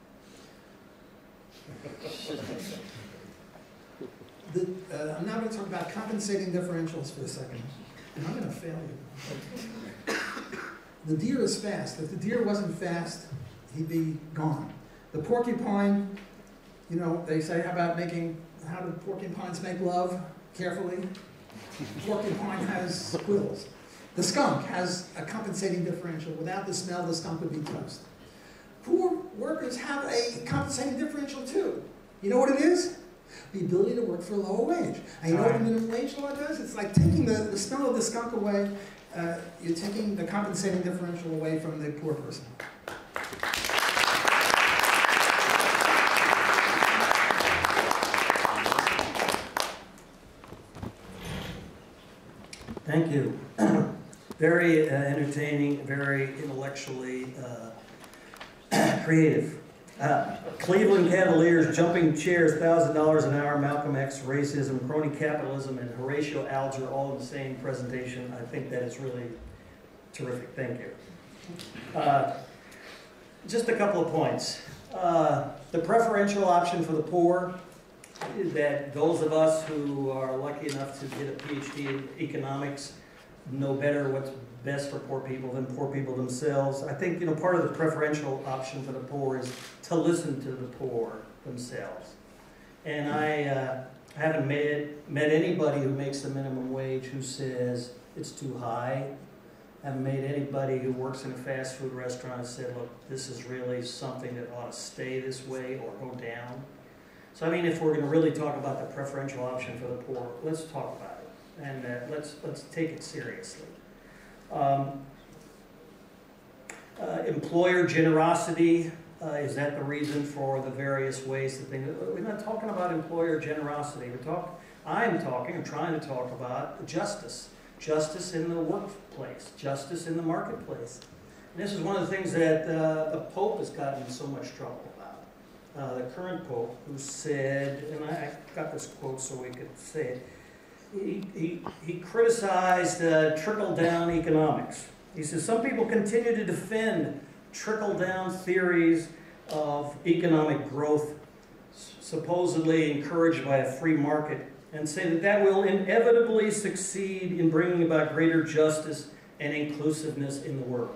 The, uh, I'm now going to talk about compensating differentials for a second. And I'm going to fail you. The deer is fast. If the deer wasn't fast, he'd be gone. The porcupine, you know, they say, how about making, how do porcupines make love? Carefully. Porcupine has quills. The skunk has a compensating differential. Without the smell, the skunk would be toast. Poor workers have a compensating differential too. You know what it is? The ability to work for a lower wage. And you know what the minimum wage law does? It's like taking the, the smell of the skunk away. Uh, you're taking the compensating differential away from the poor person. Thank you. Very uh, entertaining, very intellectually uh, creative. Uh, Cleveland Cavaliers, jumping chairs, one thousand dollars an hour, Malcolm X, racism, crony capitalism, and Horatio Alger all in the same presentation. I think that is really terrific. Thank you. Uh, just a couple of points. Uh, the preferential option for the poor, that those of us who are lucky enough to get a P H D in economics know better what's best for poor people than poor people themselves. I think, you know, part of the preferential option for the poor is to listen to the poor themselves. And I uh, haven't met, met anybody who makes the minimum wage who says it's too high. I haven't made anybody who works in a fast food restaurant and said, look, this is really something that ought to stay this way or go down. So I mean, if we're going to really talk about the preferential option for the poor, let's talk about it. and uh, let's, let's take it seriously. Um, uh, employer generosity, uh, is that the reason for the various ways that they, we're not talking about employer generosity. We're talk, I'm talking, I'm trying to talk about justice. Justice in the workplace, justice in the marketplace. And this is one of the things that uh, the Pope has gotten in so much trouble about. Uh, the current Pope, who said, and I, I got this quote so we could say it, he, he, he criticized uh, trickle-down economics. He says, some people continue to defend trickle-down theories of economic growth, supposedly encouraged by a free market, and say that that will inevitably succeed in bringing about greater justice and inclusiveness in the world.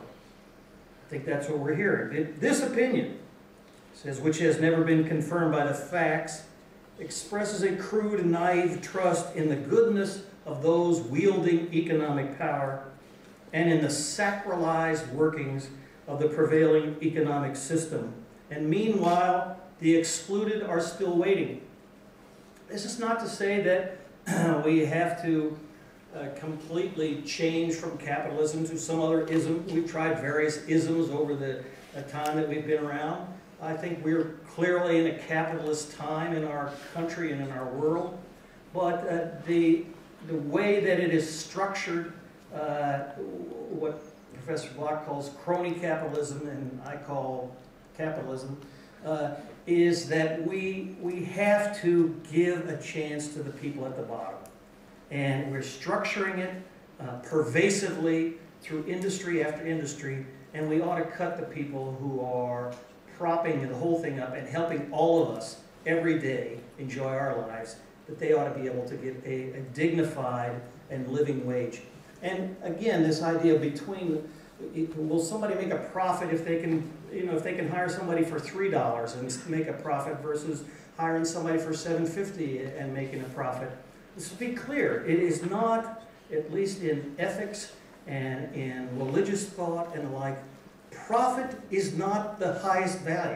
I think that's what we're hearing. This opinion, says, which has never been confirmed by the facts, expresses a crude and naive trust in the goodness of those wielding economic power and in the sacralized workings of the prevailing economic system. And meanwhile, the excluded are still waiting. This is not to say that we have to uh, completely change from capitalism to some other ism. We've tried various isms over the uh, time that we've been around. I think we're clearly in a capitalist time in our country and in our world. But uh, the, the way that it is structured, uh, what Professor Block calls crony capitalism and I call capitalism, uh, is that we, we have to give a chance to the people at the bottom. And we're structuring it uh, pervasively through industry after industry, and we ought to cut the people who are propping the whole thing up and helping all of us every day enjoy our lives, that they ought to be able to get a, a dignified and living wage. And again, this idea between, will somebody make a profit if they can, you know, if they can hire somebody for three dollars and make a profit versus hiring somebody for seven fifty and making a profit? Let's be clear, it is not, at least in ethics and in religious thought and the like, profit is not the highest value.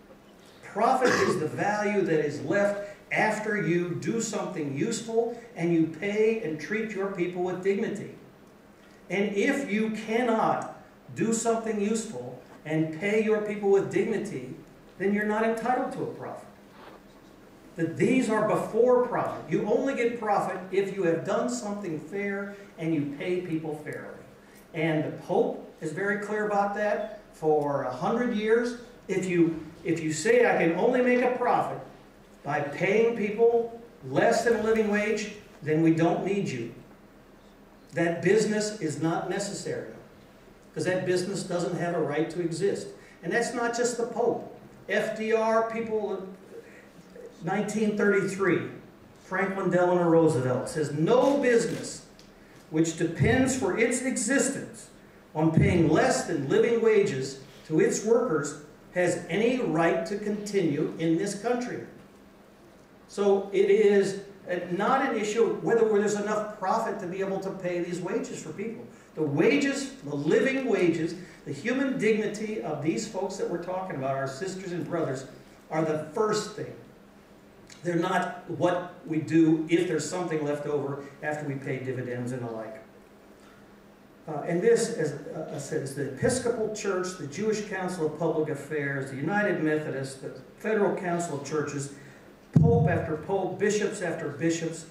Profit is the value that is left after you do something useful and you pay and treat your people with dignity. And if you cannot do something useful and pay your people with dignity, then you're not entitled to a profit. That these are before profit. You only get profit if you have done something fair and you pay people fairly. And the Pope is very clear about that. For a hundred years, if you, if you say I can only make a profit by paying people less than a living wage, then we don't need you. That business is not necessary, because that business doesn't have a right to exist. And that's not just the Pope. F D R, people, nineteen thirty-three, Franklin Delano Roosevelt says, no business which depends for its existence on paying less than living wages to its workers has any right to continue in this country. So it is not an issue whether there's enough profit to be able to pay these wages for people. The wages, the living wages, the human dignity of these folks that we're talking about, our sisters and brothers, are the first thing. They're not what we do if there's something left over after we pay dividends and the like. Uh, and this, as I said, is the Episcopal Church, the Jewish Council of Public Affairs, the United Methodists, the Federal Council of Churches, Pope after Pope, bishops after bishops.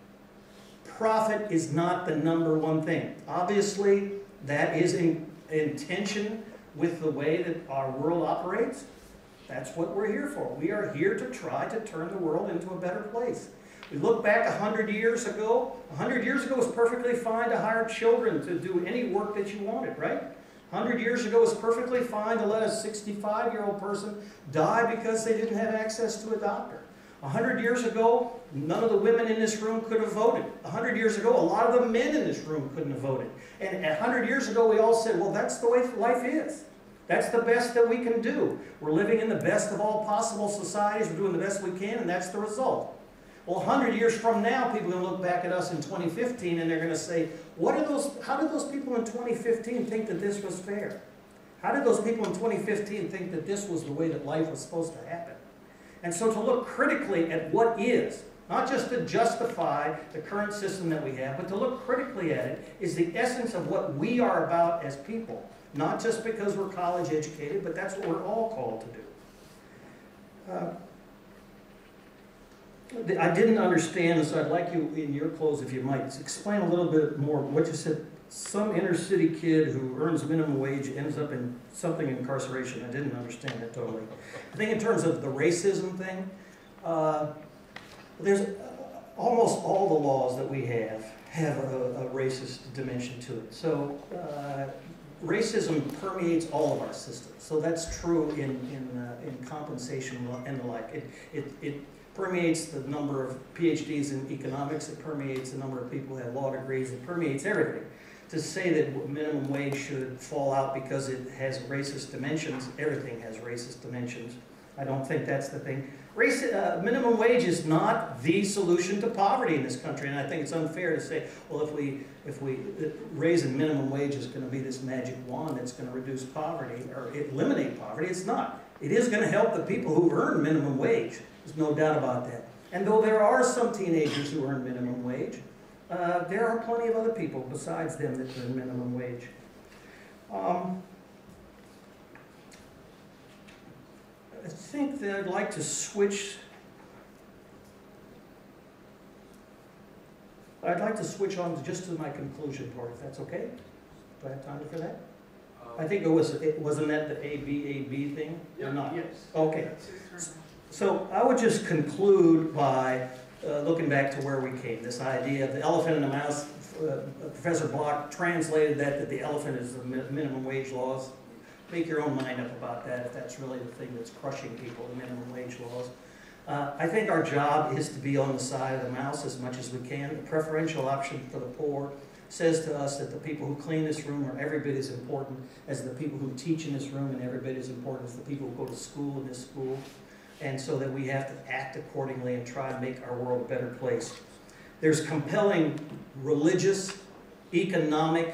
Profit is not the number one thing. Obviously, that is in, in tension with the way that our world operates. That's what we're here for. We are here to try to turn the world into a better place. We look back a hundred years ago. A hundred years ago it was perfectly fine to hire children to do any work that you wanted, right? A hundred years ago it was perfectly fine to let a sixty-five-year-old person die because they didn't have access to a doctor. A hundred years ago, none of the women in this room could have voted. A hundred years ago, a lot of the men in this room couldn't have voted. And a hundred years ago, we all said, well, that's the way life is. That's the best that we can do. We're living in the best of all possible societies. We're doing the best we can, and that's the result. Well, a hundred years from now, people are going to look back at us in twenty fifteen, and they're going to say, what are those, how did those people in twenty fifteen think that this was fair? How did those people in twenty fifteen think that this was the way that life was supposed to happen? And so to look critically at what is, not just to justify the current system that we have, but to look critically at it, is the essence of what we are about as people. Not just because we're college educated, but that's what we're all called to do. Uh, I didn't understand, so I'd like you, in your close, if you might, explain a little bit more what you said. Some inner city kid who earns minimum wage ends up in something incarceration. I didn't understand that totally. I think in terms of the racism thing, uh, there's uh, almost all the laws that we have have a, a racist dimension to it. So uh, racism permeates all of our systems. So that's true in in, uh, in compensation and the like. It it it permeates the number of P H Ds in economics. It permeates the number of people who have law degrees. It permeates everything. To say that minimum wage should fall out because it has racist dimensions, everything has racist dimensions. I don't think that's the thing. Race, uh, minimum wage is not the solution to poverty in this country, and I think it's unfair to say, well, if we if we uh, raising minimum wage is going to be this magic wand that's going to reduce poverty or eliminate poverty. It's not. It is going to help the people who earn minimum wage. There's no doubt about that. And though there are some teenagers who earn minimum wage, uh, there are plenty of other people besides them that earn minimum wage. Um, I think that I'd like to switch. I'd like to switch on to just to my conclusion part, if that's okay. Do I have time for that? Um, I think it was. It wasn't that the A B A B thing yeah, or not? Yes. Okay. So I would just conclude by uh, looking back to where we came. This idea of the elephant and the mouse. Uh, Professor Block translated that that the elephant is the mi minimum wage laws. Make your own mind up about that if that's really the thing that's crushing people, the minimum wage laws. Uh, I think our job is to be on the side of the mouse as much as we can. The preferential option for the poor says to us that the people who clean this room are every bit as important as the people who teach in this room, and every bit as important as the people who go to school in this school. And so that we have to act accordingly and try and make our world a better place. There's compelling religious, economic,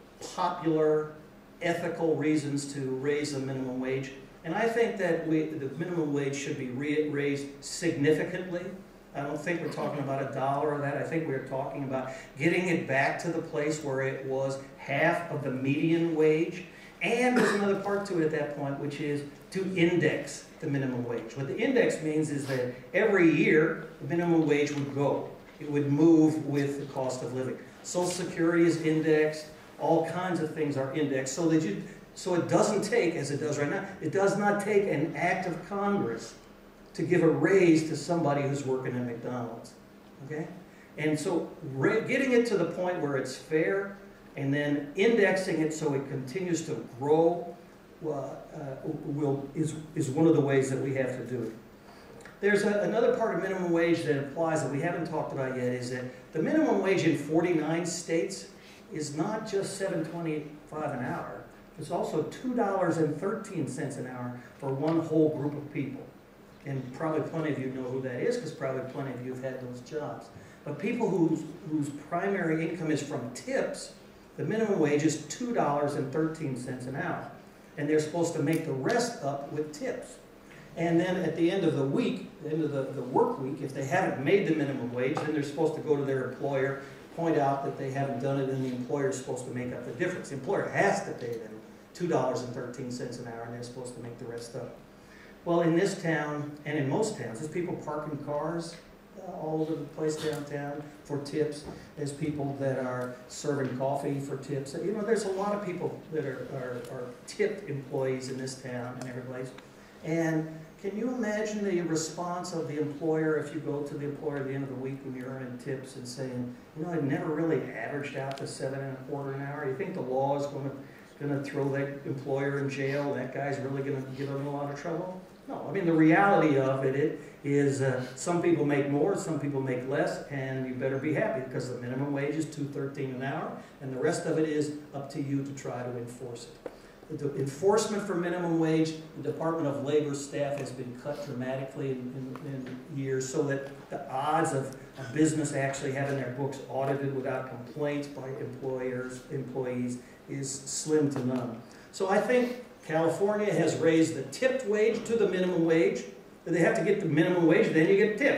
popular, ethical reasons to raise the minimum wage. And I think that we, the minimum wage should be raised significantly. I don't think we're talking about a dollar or that. I think we're talking about getting it back to the place where it was half of the median wage. And there's another part to it at that point, which is to index the minimum wage. What the index means is that every year, the minimum wage would go. It would move with the cost of living. Social Security is indexed. All kinds of things are indexed, so that you, so it doesn't take, as it does right now, it does not take an act of Congress to give a raise to somebody who's working at McDonald's, okay? And so getting it to the point where it's fair, and then indexing it so it continues to grow, uh, uh, will is is one of the ways that we have to do it. There's a, another part of minimum wage that applies that we haven't talked about yet, is that the minimum wage in forty-nine states is not just seven twenty-five an hour. It's also two dollars and thirteen cents an hour for one whole group of people. And probably plenty of you know who that is, because probably plenty of you have had those jobs. But people whose, whose primary income is from tips, the minimum wage is two dollars and thirteen cents an hour. And they're supposed to make the rest up with tips. And then at the end of the week, the end of the, the work week, if they haven't made the minimum wage, then they're supposed to go to their employer, point out that they haven't done it, and the employer is supposed to make up the difference. The employer has to pay them two dollars and thirteen cents an hour, and they're supposed to make the rest up. Well, in this town, and in most towns, there's people parking cars uh, all over the place downtown for tips. There's people that are serving coffee for tips. You know, there's a lot of people that are, are, are tipped employees in this town and every place. And can you imagine the response of the employer if you go to the employer at the end of the week when you're earning tips and saying, you know, I never really averaged out to seven and a quarter an hour. You think the law is going to going to throw that employer in jail? That guy's really going to give him a lot of trouble? No. I mean, the reality of it, it is uh, some people make more, some people make less, and you better be happy because the minimum wage is two thirteen an hour, and the rest of it is up to you to try to enforce it. The enforcement for minimum wage, the Department of Labor staff has been cut dramatically in, in, in years, so that the odds of a business actually having their books audited without complaints by employers, employees is slim to none. So I think California has raised the tipped wage to the minimum wage. They have to get the minimum wage, then you get tipped.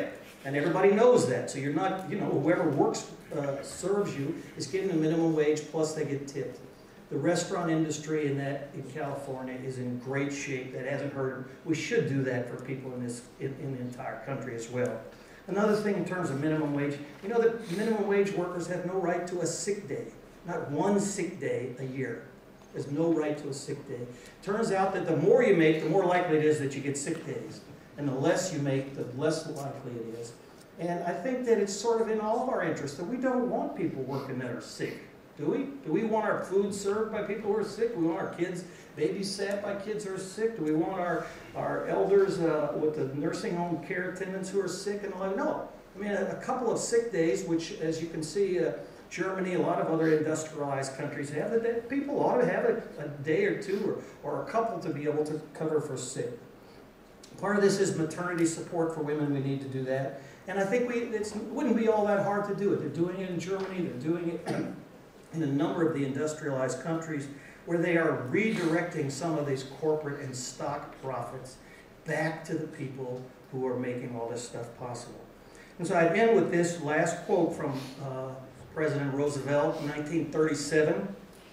And everybody knows that. So you're not, you know, whoever works, uh, serves you is getting a minimum wage plus they get tipped. The restaurant industry in that in California is in great shape. That hasn't hurt. We should do that for people in this in, in the entire country as well. Another thing in terms of minimum wage, you know that minimum wage workers have no right to a sick day. Not one sick day a year. There's no right to a sick day. Turns out that the more you make, the more likely it is that you get sick days. And the less you make, the less likely it is. And I think that it's sort of in all of our interests that we don't want people working that are sick. Do we? Do we want our food served by people who are sick? Do we want our kids babysat by kids who are sick? Do we want our, our elders uh, with the nursing home care attendants who are sick? And like, no. I mean, a, a couple of sick days, which, as you can see, uh, Germany, a lot of other industrialized countries have, that people ought to have a, a day or two or, or a couple to be able to cover for sick. Part of this is maternity support for women. We need to do that. And I think we, it's, it wouldn't be all that hard to do it. They're doing it in Germany. They're doing it in a number of the industrialized countries where they are redirecting some of these corporate and stock profits back to the people who are making all this stuff possible. And so I'd end with this last quote from uh, President Roosevelt in nineteen thirty-seven.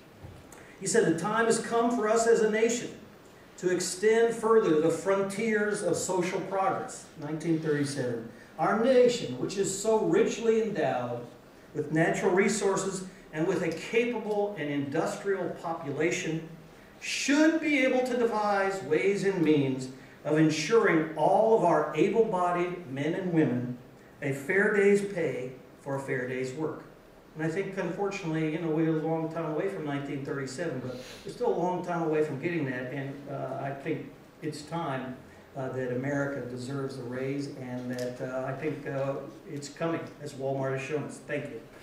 He said, "The time has come for us as a nation to extend further the frontiers of social progress." nineteen thirty-seven. "Our nation, which is so richly endowed with natural resources and with a capable and industrial population, should be able to devise ways and means of ensuring all of our able-bodied men and women a fair day's pay for a fair day's work." And I think, unfortunately, you know, we're a long time away from nineteen thirty-seven, but we're still a long time away from getting that. And uh, I think it's time uh, that America deserves a raise, and that uh, I think uh, it's coming, as Walmart has shown us. Thank you.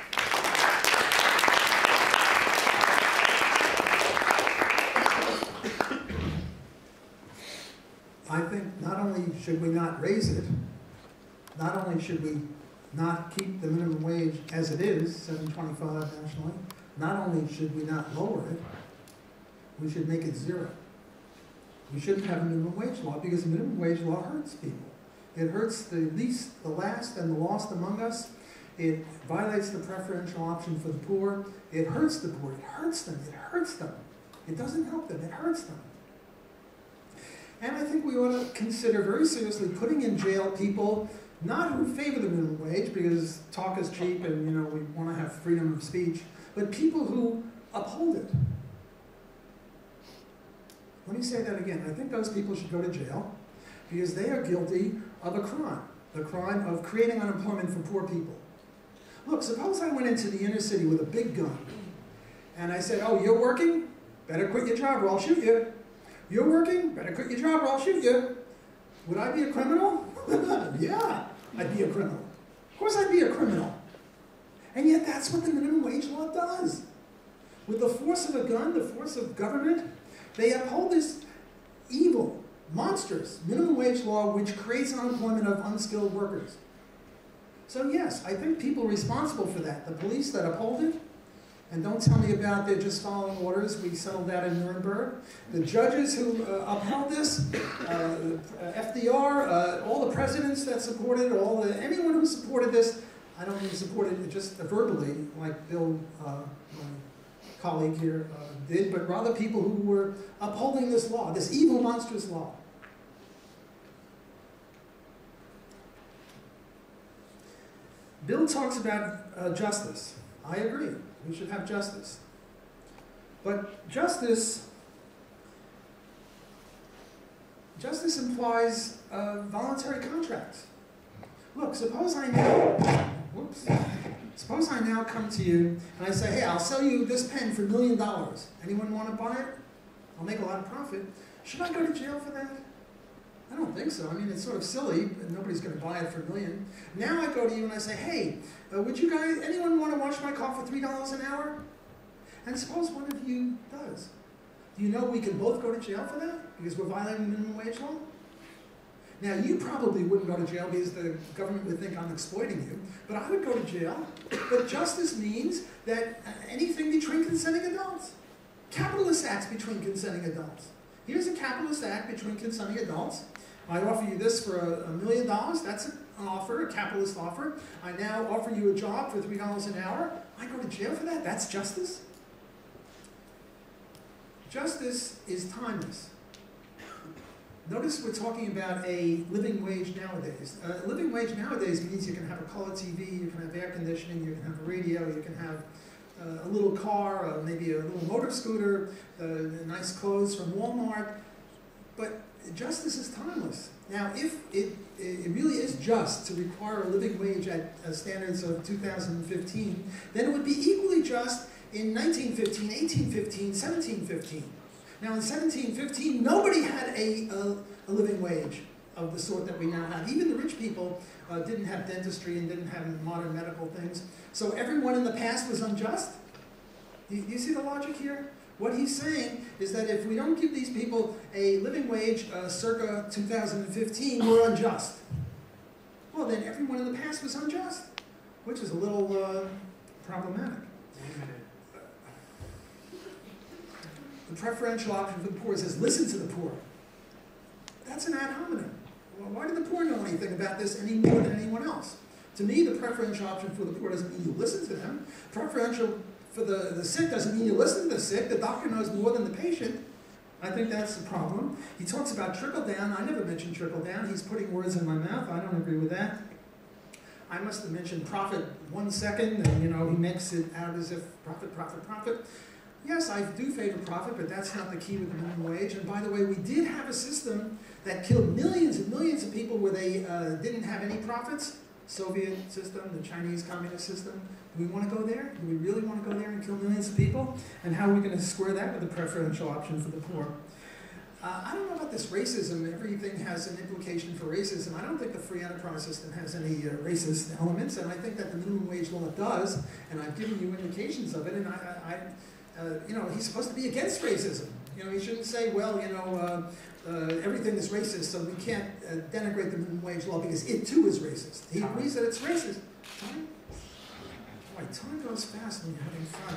I think not only should we not raise it, not only should we not keep the minimum wage as it is, seven twenty-five nationally, not only should we not lower it, we should make it zero. We shouldn't have a minimum wage law because the minimum wage law hurts people. It hurts the least, the last, and the lost among us. It violates the preferential option for the poor. It hurts the poor. It hurts them. It hurts them. It doesn't help them. It hurts them. And I think we ought to consider very seriously putting in jail people not who favor the minimum wage because talk is cheap and, you know, we want to have freedom of speech, but people who uphold it. Let me say that again. I think those people should go to jail because they are guilty of a crime, the crime of creating unemployment for poor people. Look, suppose I went into the inner city with a big gun and I said, "Oh, you're working? Better quit your job or I'll shoot you. You're working? Better quit your job or I'll shoot you." Would I be a criminal? Yeah, I'd be a criminal. Of course I'd be a criminal. And yet that's what the minimum wage law does. With the force of a gun, the force of government, they uphold this evil, monstrous minimum wage law which creates unemployment of unskilled workers. So yes, I think people responsible for that, the police that uphold it, and don't tell me about they're just following orders. We settled that in Nuremberg. The judges who uh, upheld this, uh, F D R, uh, all the presidents that supported, all the anyone who supported this. I don't mean supported it just verbally, like Bill, uh, my colleague here, uh, did, but rather people who were upholding this law, this evil, monstrous law. Bill talks about uh, justice. I agree. We should have justice. But justice, justice implies uh, voluntary contracts. Look, suppose I now, whoops, suppose I now come to you and I say, "Hey, I'll sell you this pen for a million dollars. Anyone want to buy it? I'll make a lot of profit." Should I go to jail for that? I don't think so. I mean, it's sort of silly, but nobody's going to buy it for a million. Now I go to you and I say, "Hey, uh, would you guys, anyone want to wash my car for three dollars an hour?" And suppose one of you does. Do you know we can both go to jail for that? Because we're violating the minimum wage law? Now, you probably wouldn't go to jail because the government would think I'm exploiting you, but I would go to jail. But justice means that anything between consenting adults. Capitalist acts between consenting adults. Here's a capitalist act between consenting adults. I offer you this for a, a million dollars. That's a an offer, a capitalist offer. I now offer you a job for three dollars an hour. I go to jail for that? That's justice? Justice is timeless. Notice we're talking about a living wage nowadays. A living wage nowadays means you can have a color T V, you can have air conditioning, you can have a radio, you can have uh, a little car, uh, maybe a little motor scooter, uh, nice clothes from Walmart. But justice is timeless. Now, if it, it really is just to require a living wage at uh, standards of two thousand fifteen, then it would be equally just in nineteen fifteen, eighteen fifteen, seventeen fifteen. Now, in seventeen fifteen, nobody had a, a, a living wage of the sort that we now have. Even the rich people uh, didn't have dentistry and didn't have modern medical things. So everyone in the past was unjust? Do you, do you see the logic here? What he's saying is that if we don't give these people a living wage uh, circa two thousand fifteen, we're unjust. Well, then everyone in the past was unjust, which is a little uh, problematic. The preferential option for the poor says, listen to the poor. That's an ad hominem. Well, why do the poor know anything about this any more than anyone else? To me, the preferential option for the poor doesn't mean you listen to them. Preferential for the, the sick doesn't mean you listen to the sick. The doctor knows more than the patient. I think that's the problem. He talks about trickle down. I never mentioned trickle down. He's putting words in my mouth. I don't agree with that. I must have mentioned profit one second, and you know, he makes it out as if profit, profit, profit. Yes, I do favor profit, but that's not the key with the minimum wage. And by the way, we did have a system that killed millions and millions of people where they uh, didn't have any profits. Soviet system, the Chinese communist system. Do we want to go there? Do we really want to go there and kill millions of people? And how are we going to square that with the preferential option for the poor? Uh, I don't know about this racism. Everything has an implication for racism. I don't think the free enterprise system has any uh, racist elements, and I think that the minimum wage law does, and I've given you indications of it, and I, I, I uh, you know, he's supposed to be against racism. You know, he shouldn't say, well, you know, uh, Uh, everything is racist, so we can't uh, denigrate the minimum wage law because it too is racist. He agrees that it's racist. Time, boy, time goes fast when you're having fun.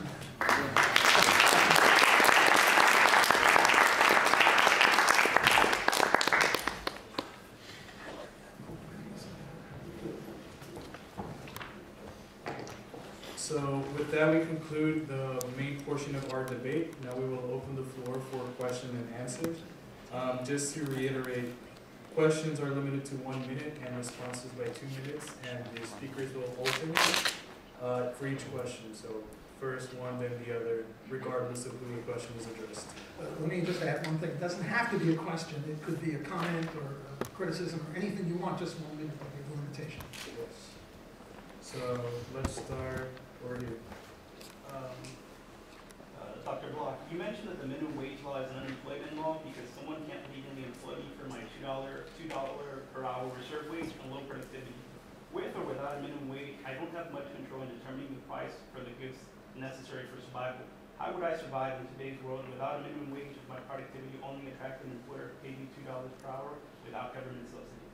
So with that, we conclude the main portion of our debate. Now we will open the floor for question and answers. Um, just to reiterate, questions are limited to one minute and responses by two minutes, and the speakers will alternate uh, for each question. So first one, then the other, regardless of who the question is addressed. Uh, let me just add one thing. It doesn't have to be a question. It could be a comment or a criticism or anything you want, just one minute of your limitation. Yes. So let's start over here. Um, uh, Doctor Block, you mentioned that the minimum wage law is an unemployment law because someone can't legally employ me for my two dollar two dollar per hour reserve wage and low productivity. With or without a minimum wage, I don't have much control in determining the price for the goods necessary for survival. How would I survive in today's world without a minimum wage if my productivity only attracted an employer to pay me two dollars per hour without government subsidies?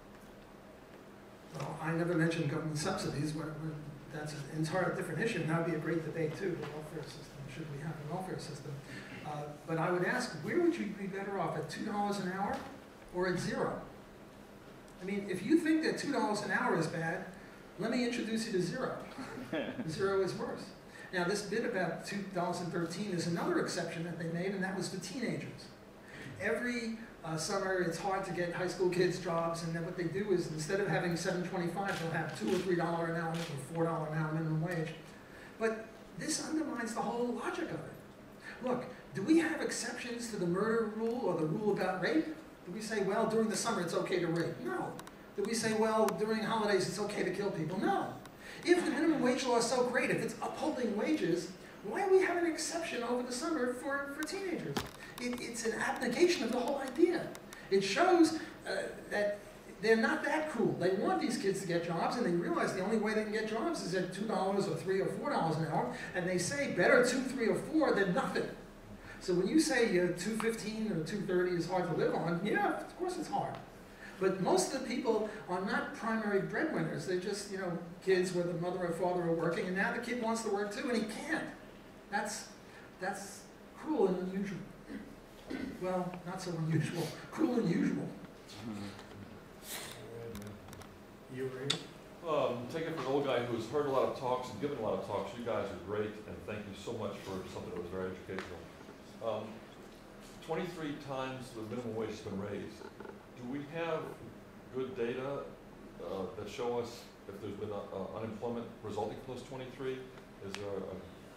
Well, I never mentioned government subsidies. When, when that's an entirely different issue, and that would be a great debate too, the welfare system. Should we have a welfare system? Uh, but I would ask, where would you be better off, at two dollars an hour or at zero? I mean, if you think that two dollars an hour is bad, let me introduce you to zero. Zero is worse. Now, this bit about two thousand thirteen is another exception that they made, and that was for teenagers. Every uh, summer, it's hard to get high school kids jobs, and then what they do is, instead of having seven twenty-five, they'll have two or three dollar an hour or four dollar an hour minimum wage. But this undermines the whole logic of it. Look, do we have exceptions to the murder rule or the rule about rape? Do we say, well, during the summer it's okay to rape? No. Do we say, well, during holidays it's okay to kill people? No. If the minimum wage law is so great, if it's upholding wages, why do we have an exception over the summer for, for teenagers? It, it's an abnegation of the whole idea. It shows uh, that they're not that cruel. They want these kids to get jobs, and they realize the only way they can get jobs is at two dollars or three or four dollars an hour, and they say better two, three, or four than nothing. So when you say uh, two fifteen or two thirty is hard to live on, yeah, of course it's hard. But most of the people are not primary breadwinners. They're just, you know, kids where the mother or father are working, and now the kid wants to work too, and he can't. That's, that's cruel and unusual. Well, not so unusual. Cruel and usual. You ready? Um, taking from an old guy who's heard a lot of talks and given a lot of talks, you guys are great, and thank you so much for something that was very educational. Um, twenty-three times the minimum wage has been raised. Do we have good data uh, that show us if there's been a, uh, unemployment resulting from those twenty-three? Is there a...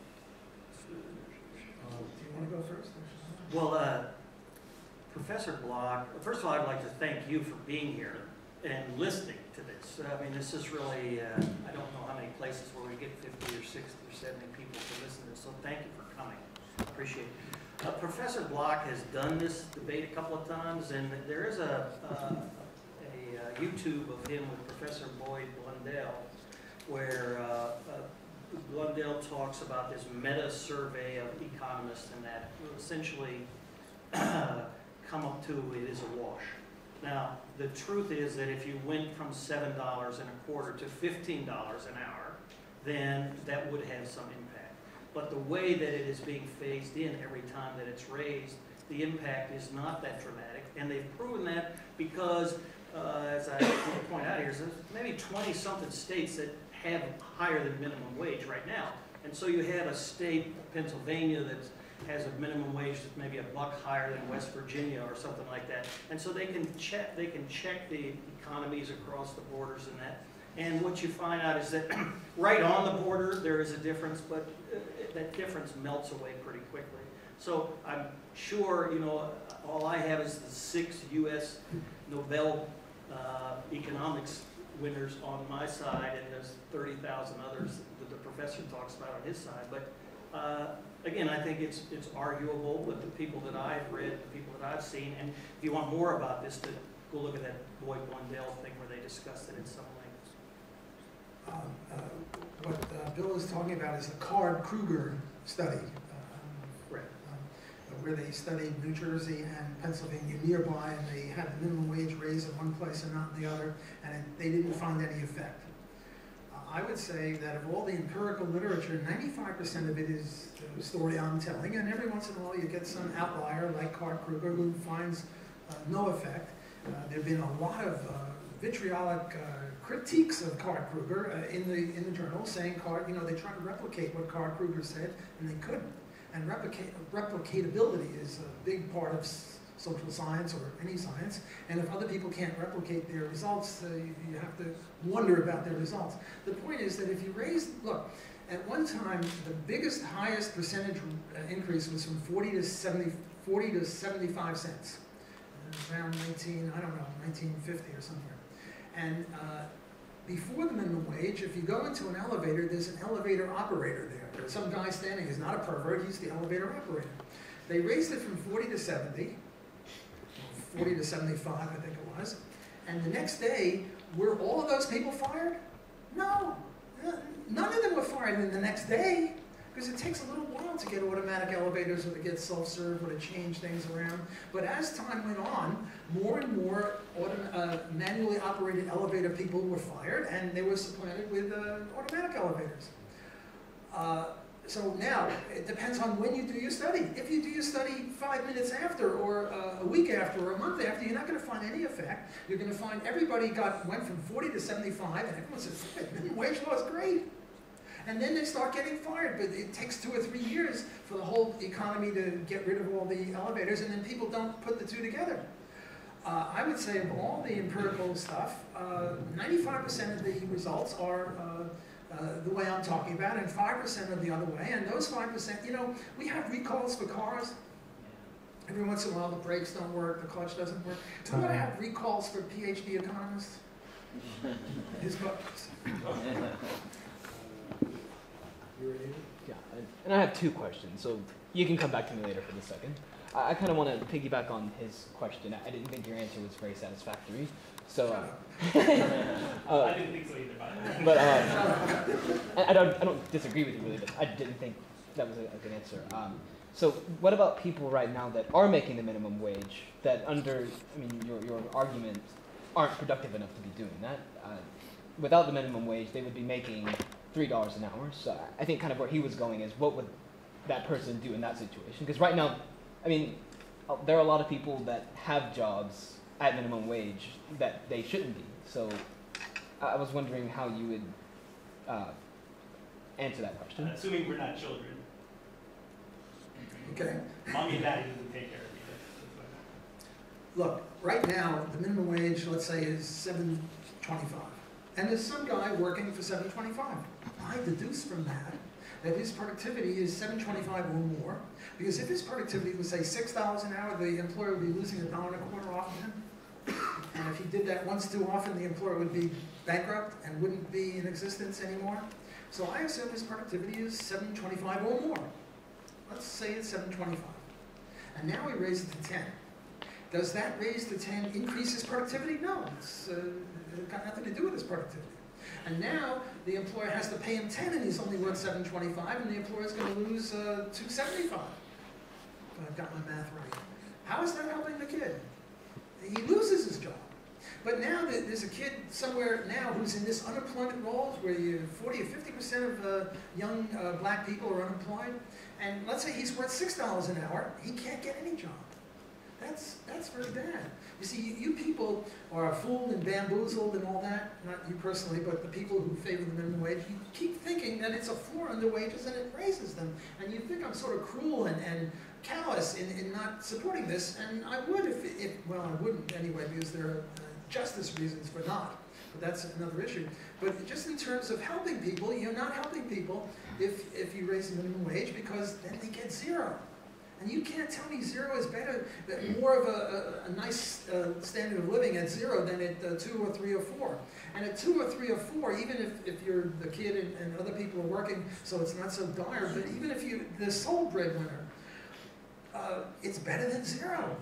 Uh, do you want to go first? Well, uh, Professor Block, first of all, I'd like to thank you for being here and listening to this. I mean, this is really, uh, I don't know how many places where we get fifty or sixty or seventy people to listen to this, so thank you for coming. Appreciate it. Uh, Professor Block has done this debate a couple of times, and there is a, uh, a, a YouTube of him with Professor Boyd Blundell, where uh, uh, Blundell talks about this meta-survey of economists and that will essentially come up to it is a wash. Now, the truth is that if you went from seven dollars and a quarter to fifteen dollars an hour, then that would have some impact. But the way that it is being phased in every time that it's raised, the impact is not that dramatic. And they've proven that because, uh, as I point out here, there's maybe twenty something states that have higher than minimum wage right now. And so you have a state, Pennsylvania, that has a minimum wage that's maybe a buck higher than West Virginia or something like that. And so they can check, they can check the economies across the borders and that. And what you find out is that right on the border there is a difference, but uh, that difference melts away pretty quickly. So I'm sure, you know, all I have is the six U S Nobel uh, economics winners on my side, and there's thirty thousand others that the professor talks about on his side. But uh, again, I think it's it's arguable with the people that I've read, the people that I've seen, and if you want more about this, to go look at that Boyd Blundell thing where they discussed it in some length. Um, uh, what uh, Bill is talking about is the Card-Kruger study, uh, Right. um, where they studied New Jersey and Pennsylvania nearby, and they had the minimum wage raised in one place and not in the other, and it, they didn't find any effect. Uh, I would say that of all the empirical literature, ninety-five percent of it is the story I'm telling, and every once in a while you get some outlier like Card-Kruger who finds uh, no effect. Uh, there have been a lot of uh, vitriolic uh, critiques of Card-Kruger uh, in the in the journal, saying Card, you know, they tried to replicate what Card-Kruger said, and they couldn't. And replicate, replicatability is a big part of s social science or any science. And if other people can't replicate their results, uh, you, you have to wonder about their results. The point is that if you raise, look, at one time the biggest, highest percentage uh, increase was from forty to seventy, forty to seventy-five cents, uh, around nineteen, I don't know, nineteen fifty or somewhere. And uh, before the minimum wage, if you go into an elevator, there's an elevator operator there. There's some guy standing, he's not a pervert, he's the elevator operator. They raised it from forty to seventy, forty to seventy-five, I think it was. And the next day, were all of those people fired? No, none of them were fired in the next day, because it takes a little while to get automatic elevators or to get self-serve or to change things around. But as time went on, more and more uh, manually operated elevator people were fired, and they were supplanted with uh, automatic elevators. Uh, so now, it depends on when you do your study. If you do your study five minutes after, or uh, a week after, or a month after, you're not going to find any effect. You're going to find everybody got went from forty to seventy-five, and everyone says, minimum wage law is great. And then they start getting fired, but it takes two or three years for the whole economy to get rid of all the elevators, and then people don't put the two together. Uh, I would say of all the empirical stuff, ninety-five percent of the results are uh, uh, the way I'm talking about, and five percent are the other way. And those five percent, you know, we have recalls for cars. Every once in a while the brakes don't work, the clutch doesn't work. Do we want to have recalls for PhD economists? His buckets. Yeah, and I have two questions, so you can come back to me later for the second. I, I kind of want to piggyback on his question. I didn't think your answer was very satisfactory, so. Uh, uh, I didn't think so either, by the way. But um, I, I don't, I don't disagree with you really, but I didn't think that was a, a good answer. Um, so, what about people right now that are making the minimum wage that, under, I mean, your your argument, aren't productive enough to be doing that? Uh, without the minimum wage, they would be making three dollars an hour. So I think kind of where he was going is, what would that person do in that situation? Because right now, I mean, there are a lot of people that have jobs at minimum wage that they shouldn't be. So I was wondering how you would uh, answer that question. Uh, assuming we're not children. Okay. Mommy and daddy doesn't take care of me. That's, Look, right now, the minimum wage, let's say, is seven twenty-five. And there's some guy working for seven twenty-five. I deduce from that that his productivity is seven twenty-five or more, because if his productivity was, say, six dollars an hour, the employer would be losing a dollar and a quarter off of him. And if he did that once too often, the employer would be bankrupt and wouldn't be in existence anymore. So I assume his productivity is seven twenty-five or more. Let's say it's seven twenty-five. And now we raise it to ten. Does that raise to ten increase his productivity? No, it's uh, got nothing to do with his productivity. And now the employer has to pay him ten and he's only worth seven twenty-five, and the employer's going to lose uh, two seventy-five. If I've got my math right. How is that helping the kid? He loses his job. But now there's a kid somewhere now who's in this unemployment role where you forty or fifty percent of uh, young uh, black people are unemployed. And let's say he's worth six dollars an hour, he can't get any job. That's, that's very bad. You see, you, you people are fooled and bamboozled and all that, not you personally, but the people who favor the minimum wage. You keep thinking that it's a floor under wages and it raises them. And you think I'm sort of cruel and, and callous in, in not supporting this, and I would if, if, well, I wouldn't anyway, because there are uh, justice reasons for not. But that's another issue. But just in terms of helping people, you're not helping people if, if you raise the minimum wage, because then they get zero. And you can't tell me zero is better, more of a, a, a nice uh, standard of living at zero than at uh, two or three or four. And at two or three or four, even if, if you're the kid and, and other people are working, so it's not so dire, but even if you're the sole breadwinner, uh, it's better than zero.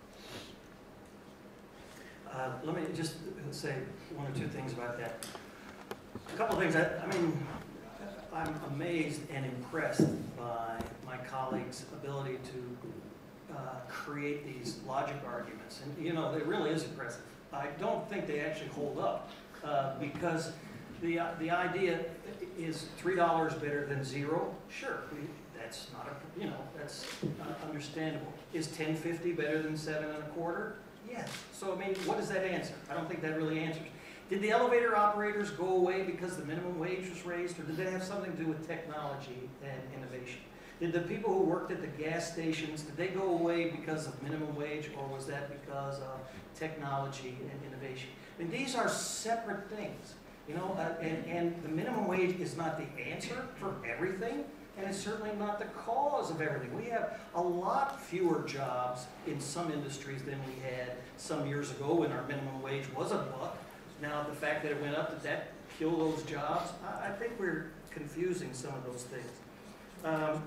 Uh, let me just say one or two things about that. A couple of things. I, I mean, I'm amazed and impressed by my colleagues' ability to uh, create these logic arguments. And, you know, it really is impressive. I don't think they actually hold up uh, because the, uh, the idea is three dollars better than zero. Sure, we, that's not a, you know, that's uh, understandable. Is ten fifty better than seven and a quarter? Yes. So, I mean, what does that answer? I don't think that really answers. Did the elevator operators go away because the minimum wage was raised, or did that have something to do with technology and innovation? Did the people who worked at the gas stations, did they go away because of minimum wage, or was that because of technology and innovation? I mean, these are separate things, you know, uh, and, and the minimum wage is not the answer for everything, and it's certainly not the cause of everything. We have a lot fewer jobs in some industries than we had some years ago when our minimum wage was a buck. Now, the fact that it went up, did that kill those jobs? I, I think we're confusing some of those things. Um,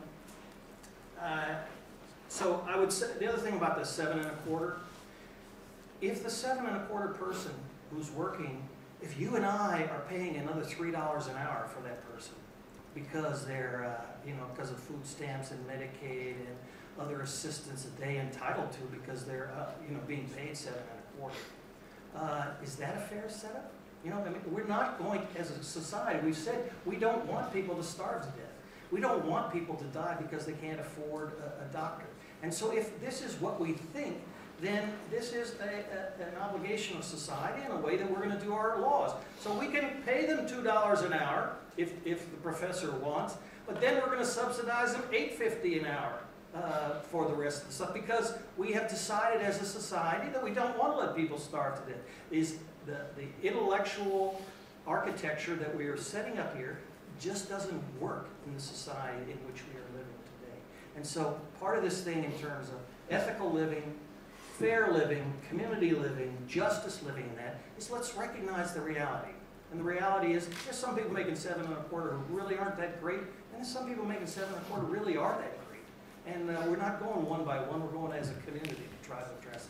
uh, so I would say, the other thing about the seven and a quarter, if the seven and a quarter person who's working, if you and I are paying another three dollars an hour for that person because they're, uh, you know, because of food stamps and Medicaid and other assistance that they're entitled to because they're, uh, you know, being paid seven and a quarter. Uh, is that a fair setup? You know, I mean, we're not going, as a society, we've said we don't want people to starve to death. We don't want people to die because they can't afford a, a doctor. And so if this is what we think, then this is a, a, an obligation of society in a way that we're going to do our laws. So we can pay them two dollars an hour if, if the professor wants, but then we're going to subsidize them eight fifty an hour. Uh, for the rest of the stuff, because we have decided as a society that we don't want to let people starve to death. Is the, the intellectual architecture that we are setting up here just doesn't work in the society in which we are living today. And so part of this thing in terms of ethical living, fair living, community living, justice living in that, is let's recognize the reality. And the reality is there's some people making seven and a quarter who really aren't that great, and there's some people making seven and a quarter who really are that great. And uh, we're not going one by one, we're going as a community to try to address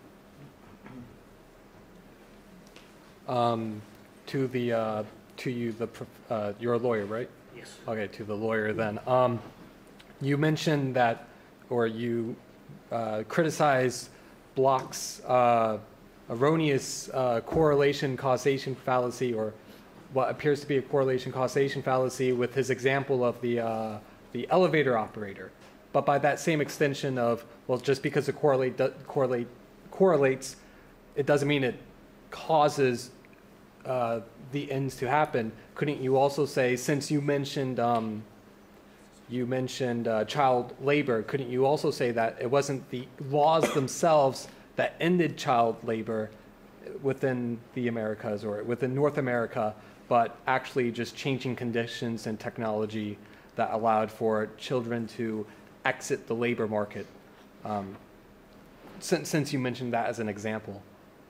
it. Um, to the, uh, to you, the, uh, you're a lawyer, right? Yes. Okay, to the lawyer then. Um, you mentioned that, or you uh, criticized Block's uh, erroneous uh, correlation causation fallacy, or what appears to be a correlation causation fallacy with his example of the, uh, the elevator operator. But by that same extension of, well, just because it correlate, correlate, correlates, it doesn't mean it causes uh, the ends to happen, couldn't you also say, since you mentioned um, you mentioned uh, child labor, couldn't you also say that it wasn't the laws themselves that ended child labor within the Americas or within North America, but actually just changing conditions and technology that allowed for children to exit the labor market? Um, since, since you mentioned that as an example.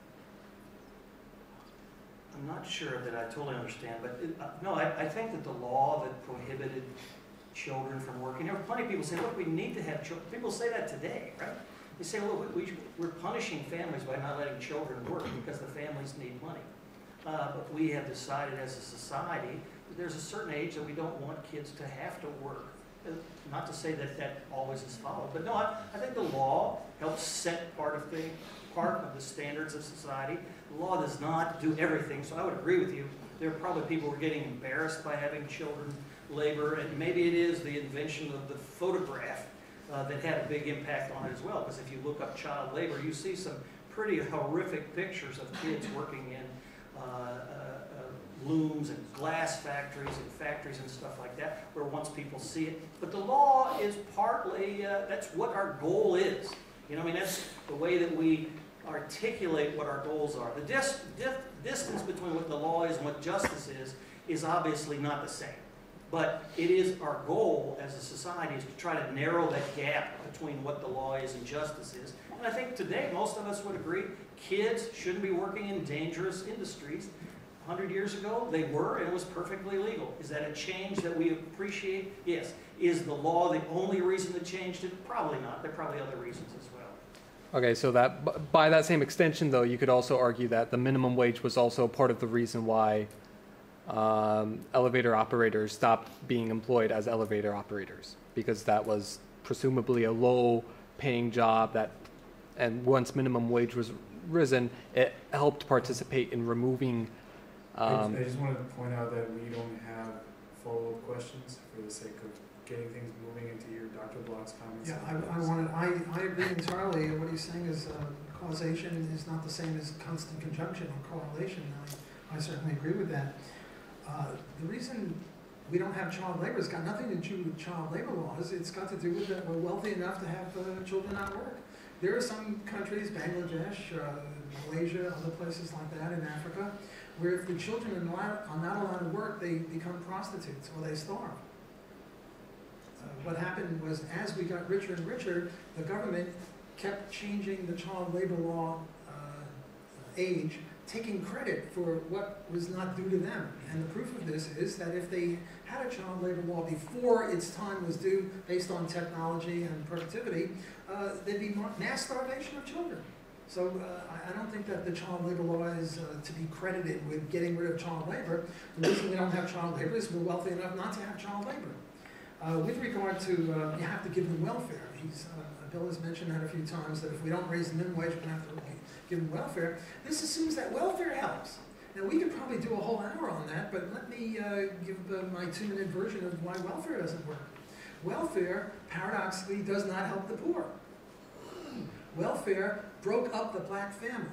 I'm not sure that I totally understand, but it, uh, no, I, I think that the law that prohibited children from working, there were plenty of people saying, look, we need to have children. People say that today, right? They say, look, we, we, we're punishing families by not letting children work because the families need money. Uh, but we have decided as a society that there's a certain age that we don't want kids to have to work. Uh, not to say that that always is followed, but no, I, I think the law helps set part of the part of the standards of society. The law does not do everything, so I would agree with you. There are probably people who are getting embarrassed by having children labor, and maybe it is the invention of the photograph uh, that had a big impact on it as well, because if you look up child labor, you see some pretty horrific pictures of kids working in uh, uh, uh, looms and glass factories and factories and stuff like that, where once people see it. But the law is partly, uh, that's what our goal is. You know, I mean, that's the way that we articulate what our goals are. The dis dis distance between what the law is and what justice is, is obviously not the same. But it is our goal as a society is to try to narrow that gap between what the law is and justice is. And I think today most of us would agree kids shouldn't be working in dangerous industries. A hundred years ago they were, and it was perfectly legal. Is that a change that we appreciate? Yes. Is the law the only reason that changed it? Probably not. There are probably other reasons as well. Okay, so that by that same extension, though, you could also argue that the minimum wage was also part of the reason why um, elevator operators stopped being employed as elevator operators, because that was presumably a low-paying job that, and once minimum wage was risen, it helped participate in removing. Um, I, I just wanted to point out that we don't have follow-up questions for the sake of getting things moving into your Doctor Block's comments. Yeah, I, I wanted, I, I agree entirely, and what he's saying is uh, causation is not the same as constant conjunction or correlation. I, I certainly agree with that. Uh, the reason we don't have child labor has got nothing to do with child labor laws. It's got to do with that we're wealthy enough to have uh, children out work. There are some countries, Bangladesh, uh, Malaysia, other places like that in Africa, where if the children are not, are not allowed to work, they become prostitutes or they starve. Uh, what happened was, as we got richer and richer, the government kept changing the child labor law uh, age, taking credit for what was not due to them. And the proof of this is that if they had a child labor law before its time was due, based on technology and productivity, uh, there'd be mass starvation of children. So uh, I, I don't think that the child labor law is uh, to be credited with getting rid of child labor. The reason we don't have child labor is we're wealthy enough not to have child labor. Uh, with regard to, uh, you have to give them welfare. He's, uh, Bill has mentioned that a few times, that if we don't raise the minimum wage, we're going to have to give them welfare. This assumes that welfare helps. Now, we could probably do a whole hour on that, but let me uh, give uh, my two-minute version of why welfare doesn't work. Welfare, paradoxically, does not help the poor. Welfare broke up the black family.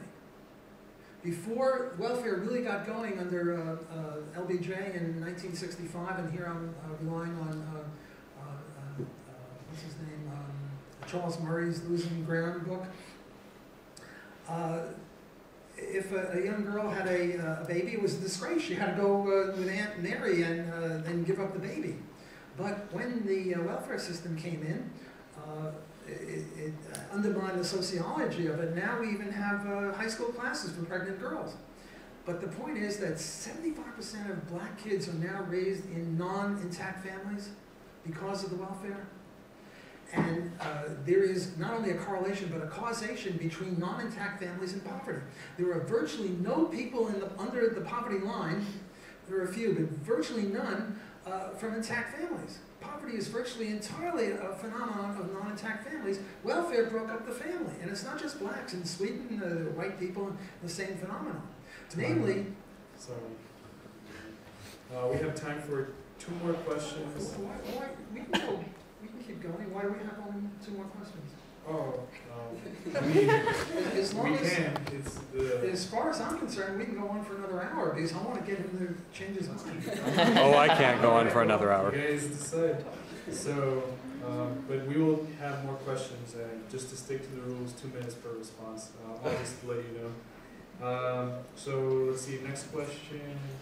Before welfare really got going under uh, uh, L B J in nineteen sixty-five, and here I'm uh, relying on, uh, uh, uh, what's his name, um, Charles Murray's Losing Ground book. Uh, if a, a young girl had a, uh, a baby, it was a disgrace. She had to go uh, with Aunt Mary and uh, then give up the baby. But when the uh, welfare system came in, uh, It, it undermined the sociology of it. Now we even have uh, high school classes for pregnant girls. But the point is that seventy-five percent of black kids are now raised in non-intact families because of the welfare. And uh, there is not only a correlation, but a causation between non-intact families and poverty. There are virtually no people in the, under the poverty line, there are a few, but virtually none uh, from intact families. Poverty is virtually entirely a phenomenon of non-intact families. Welfare broke up the family, and it's not just blacks. In Sweden, uh, white people, the same phenomenon. Namely, sorry, uh, we have time for two more questions. Why, why, we can go. We can keep going. Why do we have only two more questions? Oh, um, we, As long we as, can, it's the, as far as I'm concerned, we can go on for another hour because I want to get him to change his mind. Oh, I can't go on for another hour. you guys decide. So, um, but we will have more questions, and just to stick to the rules, two minutes per response. Uh, I'll just let you know. Um, so let's see, next question.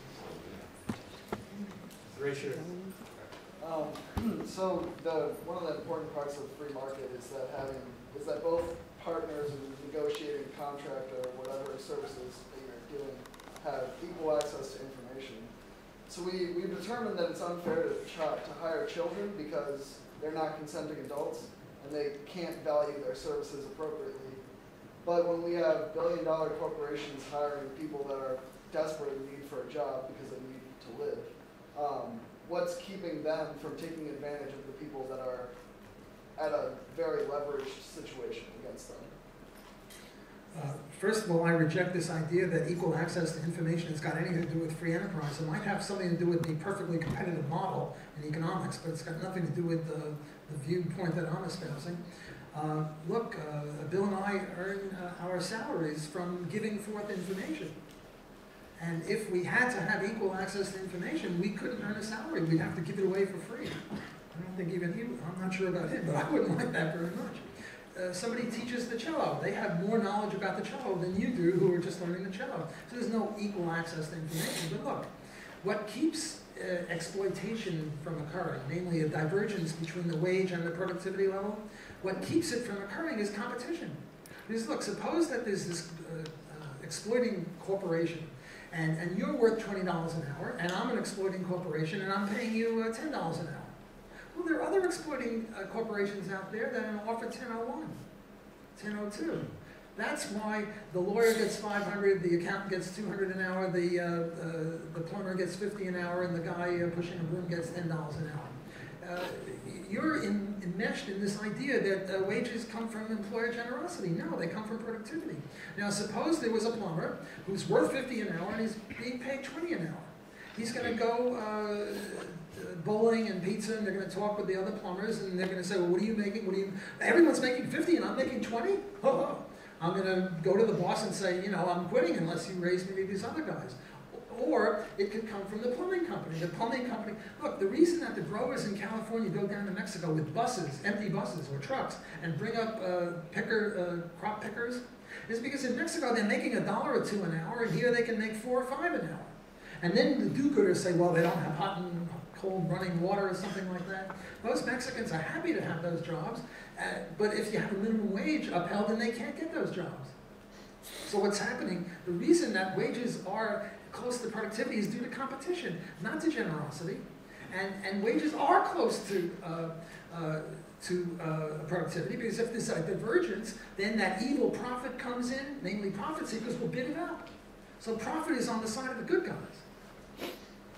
Ratio. Um, so the one of the important parts of free market is that having is that both partners in negotiating a contract or whatever services that you're doing have equal access to information. So we we've determined that it's unfair to try to hire children because they're not consenting adults and they can't value their services appropriately. But when we have billion dollar corporations hiring people that are desperate in need for a job because they need to live, um, what's keeping them from taking advantage of the people that are at a very leveraged situation against them? Uh, First of all, I reject this idea that equal access to information has got anything to do with free enterprise. It might have something to do with the perfectly competitive model in economics, but it's got nothing to do with the, the viewpoint that I'm espousing. Uh, look, uh, Bill and I earn uh, our salaries from giving forth information. And if we had to have equal access to information, we couldn't earn a salary. We'd have to give it away for free. I don't think even he, I'm not sure about him, but I wouldn't like that very much. Uh, somebody teaches the cello. They have more knowledge about the cello than you do who are just learning the cello. So there's no equal access to information. But look, what keeps uh, exploitation from occurring, namely a divergence between the wage and the productivity level, what keeps it from occurring is competition. Because look, suppose that there's this uh, uh, exploiting corporation, and, and you're worth twenty dollars an hour, and I'm an exploiting corporation, and I'm paying you uh, ten dollars an hour. Well, there are other exploiting uh, corporations out there that offer ten oh one, ten oh two. That's why the lawyer gets five hundred, the accountant gets two hundred an hour, the, uh, uh, the plumber gets fifty an hour, and the guy uh, pushing a broom gets ten dollars an hour. Uh, you're in, enmeshed in this idea that uh, wages come from employer generosity. No, they come from productivity. Now, suppose there was a plumber who's worth fifty an hour and he's being paid twenty an hour. He's going to go uh, bowling and pizza, and they're going to talk with the other plumbers, and they're going to say, well, what are you making? What are you? Everyone's making fifty, and I'm making twenty? Oh, oh. I'm going to go to the boss and say, you know, I'm quitting unless you raise me to these other guys. Or it could come from the plumbing company. The plumbing company, look, the reason that the growers in California go down to Mexico with buses, empty buses or trucks, and bring up uh, picker, uh, crop pickers, is because in Mexico they're making a dollar or two an hour, and here they can make four or five an hour. And then the do-gooders say, well, they don't have hot and cold running water or something like that. Most Mexicans are happy to have those jobs, uh, but if you have a minimum wage upheld, then they can't get those jobs. So what's happening, the reason that wages are close to productivity is due to competition, not to generosity. And, and wages are close to, uh, uh, to uh, productivity, because if there's a divergence, then that evil profit comes in, namely profit seekers will bid it up. So profit is on the side of the good guys.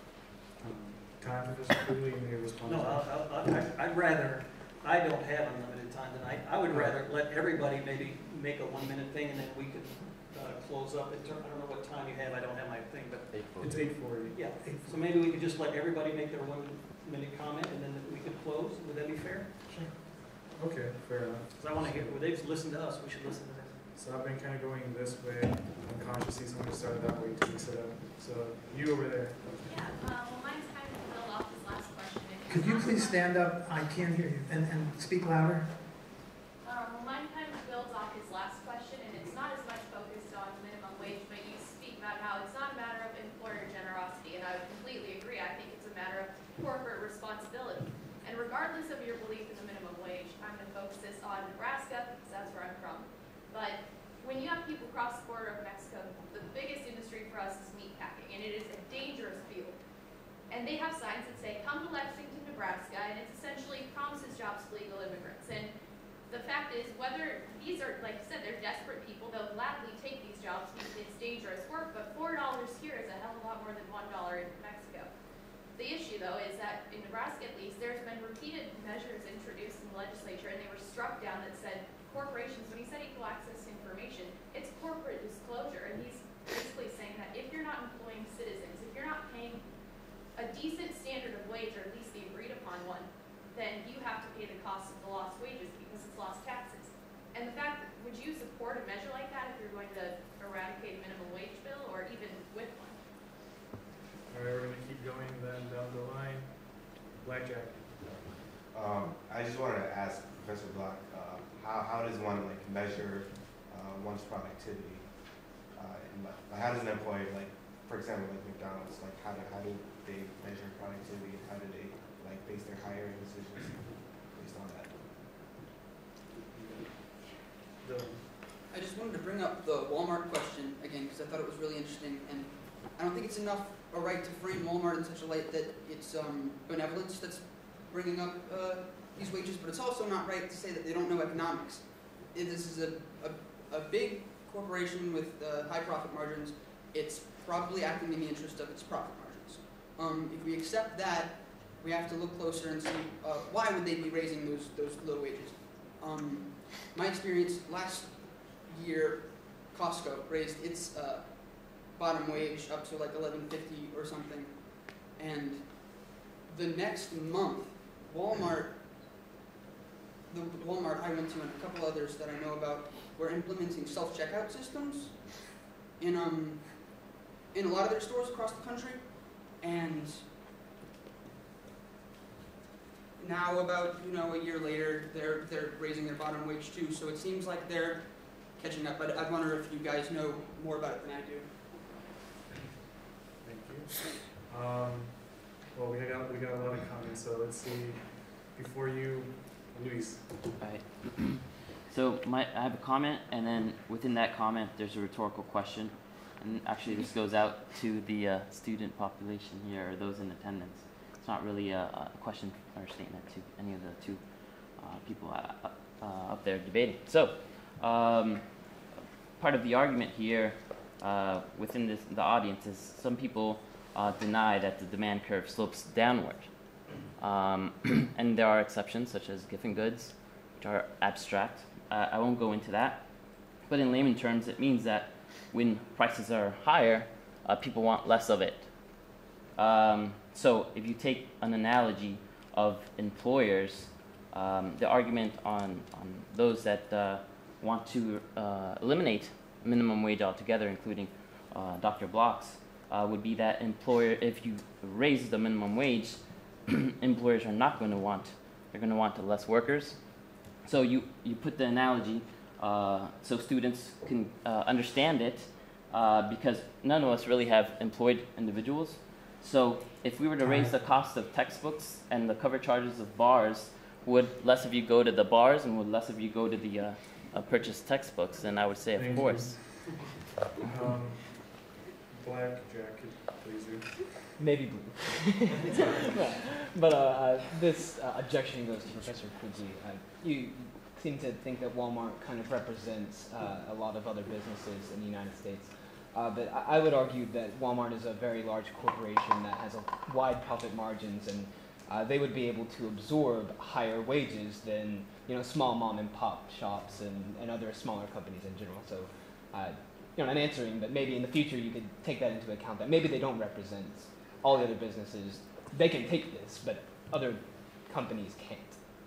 Time for this quickly, you may respond. No, I'll, I'll, I'd- I'd rather, I don't have unlimited time tonight. I would rather let everybody maybe make a one-minute thing, and then we could uh, close up. In term, I don't know what time you have, I don't have my thing, but It's eight forty. yeah. So maybe we could just let everybody make their one-minute comment, and then we could close. Would that be fair? Sure. Okay, fair enough. Because I want to hear, well, they've listened to us, we should listen to them. So I've been kind of going this way unconsciously, so I'm going to start that way to mix it up. So you over there. Yeah, uh, well, mine's kind of to build off this last question. If Could it's you not please so much- stand up? I can't hear you. And, and speak louder. Um, well, mine kind of builds off his last question, and it's not as much focused on minimum wage, but you speak about how it's not a matter of employer generosity, and I would completely agree. I think it's a matter of corporate responsibility. And regardless of your belief in the minimum wage, I'm going to focus this on Nebraska, because that's where I'm from. But when you have people cross the border of Mexico, the biggest industry for us is meatpacking, and it is a dangerous field. And they have signs that say, come to Lexington, Nebraska, and it essentially promises jobs to legal immigrants. And the fact is, whether these are, like I said, they're desperate people, they'll gladly take these jobs because it's dangerous work, but four dollars here is a hell of a lot more than one dollar in Mexico. The issue, though, is that in Nebraska, at least, there's been repeated measures introduced in the legislature, and they were struck down that said corporations, when he said equal access to information, it's corporate disclosure, and he's basically saying that if you're not employing citizens, if you're not paying a decent standard of wage, or at least the agreed upon one, then you have to pay the cost of the lost wages because it's lost taxes. and the fact that, would you support a measure like that if you're going to eradicate a minimum wage bill, or even with one? All right, we're gonna keep going then down the line. Blackjack. Um, I just wanted to ask Professor Block, uh, how, how does one like measure uh, one's productivity? Uh, and, like, how does an employer, like, for example, like McDonald's, like how do, how do they measure productivity, and how do they like base their hiring decisions based on that? I just wanted to bring up the Walmart question again because I thought it was really interesting, and I don't think it's enough a right to frame Walmart in such a light that it's um, benevolence that's bringing up uh, these wages, but it's also not right to say that they don't know economics. It, this is a, a, a big corporation with uh, high profit margins. It's probably acting in the interest of its profit margins. Um, if we accept that, we have to look closer and see uh, why would they be raising those those low wages. Um, my experience last year, Costco raised its uh, bottom wage up to like eleven fifty or something, and the next month, Walmart, the Walmart I went to and a couple others that I know about were implementing self-checkout systems in um in a lot of their stores across the country, and now about you know a year later they're they're raising their bottom wage too. So it seems like they're catching up. But I wonder if you guys know more about it than I do. Thank you. Um, well, we got we got a lot of comments, so let's see. Before you, Luis. Right. So my, I have a comment, and then within that comment, there's a rhetorical question. And actually, this goes out to the uh, student population here, or those in attendance. It's not really a, a question or statement to any of the two uh, people uh, uh, up there debating. So, um, part of the argument here uh, within this, the audience is some people uh, deny that the demand curve slopes downward. Um, and there are exceptions, such as giffen goods, which are abstract. Uh, I won't go into that. But in layman terms, it means that when prices are higher, uh, people want less of it. Um, so if you take an analogy of employers, um, the argument on, on those that uh, want to uh, eliminate minimum wage altogether, including uh, Doctor Block's, uh, would be that employer, if you raise the minimum wage, employers are not going to want, they're going to want less workers. So you, you put the analogy uh, so students can uh, understand it, uh, because none of us really have employed individuals. So if we were to raise the cost of textbooks and the cover charges of bars, would less of you go to the bars and would less of you go to the uh, uh, purchase textbooks? And I would say, of Thank course. Um, Black jacket, please. Maybe blue. But uh, uh, this uh, objection goes to Professor Quigley. Uh, you seem to think that Walmart kind of represents uh, a lot of other businesses in the United States. Uh, but I, I would argue that Walmart is a very large corporation that has a wide profit margins, and uh, they would be able to absorb higher wages than you know small mom and pop shops and, and other smaller companies in general. So, uh, you know, I'm answering, but maybe in the future you could take that into account. That maybe they don't represent all the other businesses. They can take this, but other companies can't.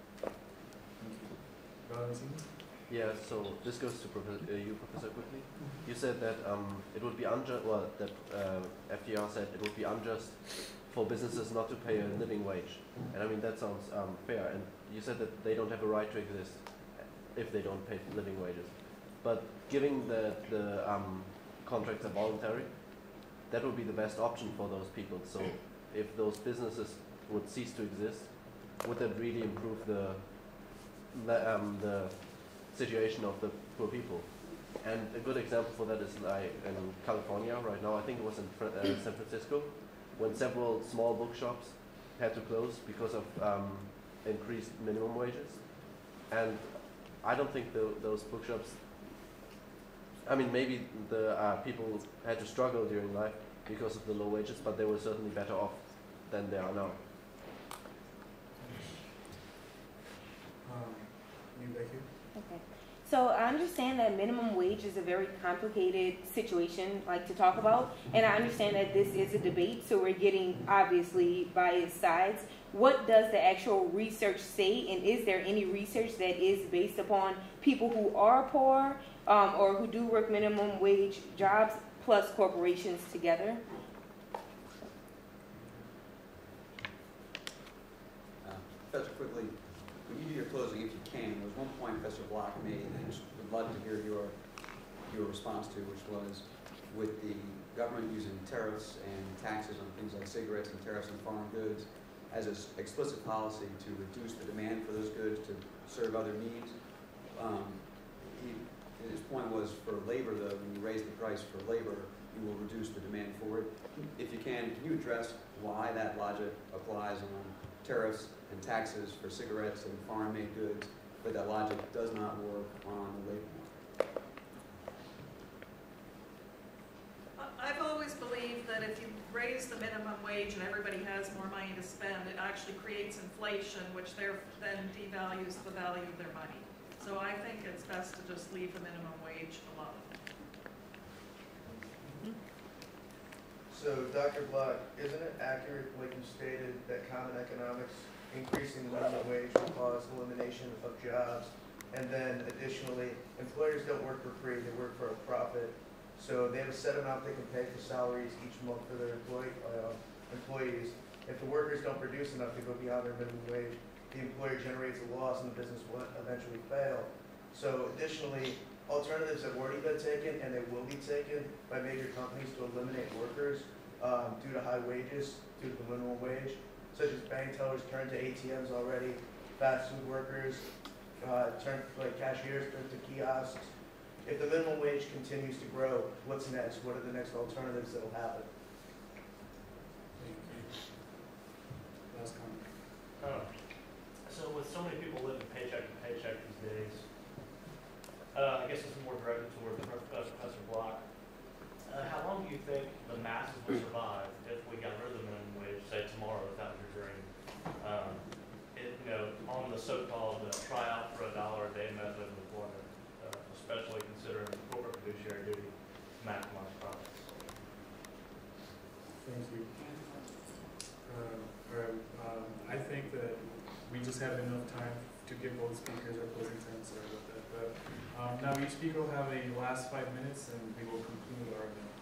Yeah, so this goes to Prof uh, you, Professor Quigley. You said that um, it would be unjust, well, that uh, F D R said it would be unjust for businesses not to pay a living wage. And I mean, that sounds um, fair. And you said that they don't have a right to exist if they don't pay living wages. But given that the um, contracts are voluntary, that would be the best option for those people. So if those businesses would cease to exist, would that really improve the the, um, the situation of the poor people? And a good example for that is like in California right now. I think it was in Fr uh, San Francisco, when several small bookshops had to close because of um, increased minimum wages. And I don't think the, those bookshops, I mean, maybe the uh, people had to struggle during life because of the low wages, but they were certainly better off than they are now. Um, you back here? Okay. So I understand that minimum wage is a very complicated situation, like to talk about, and I understand that this is a debate, so we're getting obviously biased sides. what does the actual research say, and is there any research that is based upon people who are poor um, or who do work minimum wage jobs plus corporations together? Uh, Professor Quigley, when you do your closing, if you can, there was one point Professor Block made that I just would love to hear your, your response to, which was with the government using tariffs and taxes on things like cigarettes and tariffs on foreign goods as an explicit policy to reduce the demand for those goods to serve other needs. Um, he, his point was for labor, though, when you raise the price for labor, you will reduce the demand for it. If you can, can you address why that logic applies on tariffs and taxes for cigarettes and foreign-made goods, but that logic does not work on the labor market? I've always believed that if you raise the minimum wage and everybody has more money to spend, it actually creates inflation, which there then devalues the value of their money. So I think it's best to just leave the minimum wage alone. So, Doctor Block, isn't it accurate, like you stated, that common economics, increasing the minimum wage will cause elimination of jobs, and then additionally, employers don't work for free, they work for a profit. So they have a set amount they can pay for salaries each month for their employee, uh, employees. If the workers don't produce enough to go beyond their minimum wage, the employer generates a loss and the business will eventually fail. So additionally, alternatives have already been taken and they will be taken by major companies to eliminate workers um, due to high wages, due to the minimum wage, such as bank tellers turn to A T Ms already, fast food workers uh, turn like cashiers turn to kiosks. If the minimum wage continues to grow, what's next? What are the next alternatives that will happen? Last comment. Uh, so with so many people living paycheck to paycheck these days, uh, I guess this is more directed toward Professor Block. Uh, how long do you think the masses will survive if we got rid of the minimum wage, say tomorrow, if that was your dream? Um, it, you know, on the so-called uh, tryout for a dollar a day method of employment, uh, especially considering the corporate fiduciary duty to maximize profits. Thank you. Um, all right, um, I think that we just have enough time to give both speakers our closing time. Sorry about that. But um, now each speaker will have a last five minutes, and we will conclude our event.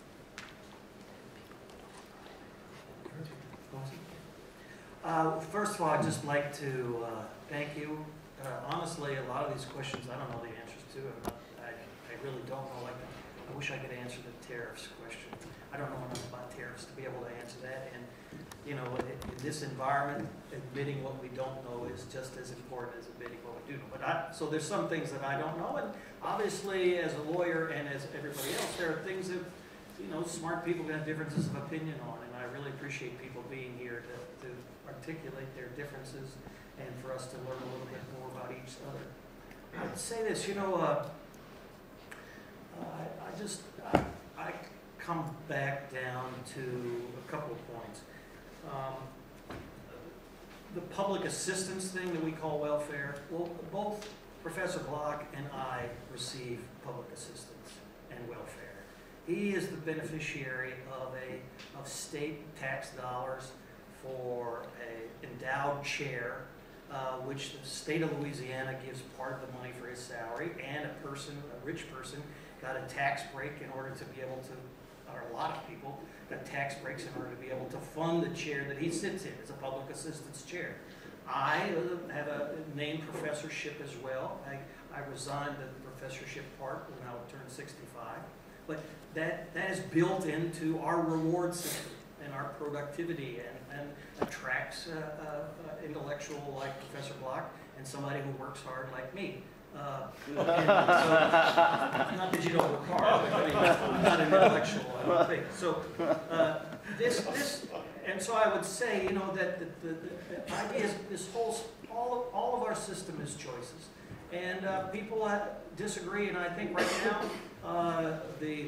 Uh, first of all, I'd just like to uh, thank you. Uh, honestly, a lot of these questions I don't know the answers to. I'm not, I, I really don't know. Like, I wish I could answer the tariffs question. I don't know enough about tariffs to be able to answer that. And you know, in, in this environment, admitting what we don't know is just as important as admitting what we do know. But I, so there's some things that I don't know, and obviously, as a lawyer and as everybody else, there are things that you know smart people have differences of opinion on, and I really appreciate people being here to, to articulate their differences and for us to learn a little bit more about each other. I would say this, you know, uh, uh, I, I just I, I come back down to a couple of points. Um, the public assistance thing that we call welfare, well, both Professor Block and I receive public assistance and welfare. He is the beneficiary of a of state tax dollars for a endowed chair, uh, which the state of Louisiana gives part of the money for his salary, and a person, a rich person, got a tax break in order to be able to, or a lot of people got tax breaks in order to be able to fund the chair that he sits in as a public assistance chair. I uh, have a named professorship as well. I, I resigned the professorship part when I turned sixty-five. But that, that is built into our reward system and our productivity, and, and attracts uh, uh, intellectual like Professor Block and somebody who works hard like me. Uh, and so, not that you don't work hard, but I mean, I'm not an intellectual, I don't think. So uh, this, this, and so I would say, you know, that the, the, the idea is this whole, all of, all of our system is choices. And uh, people uh, disagree, and I think right now, uh, the,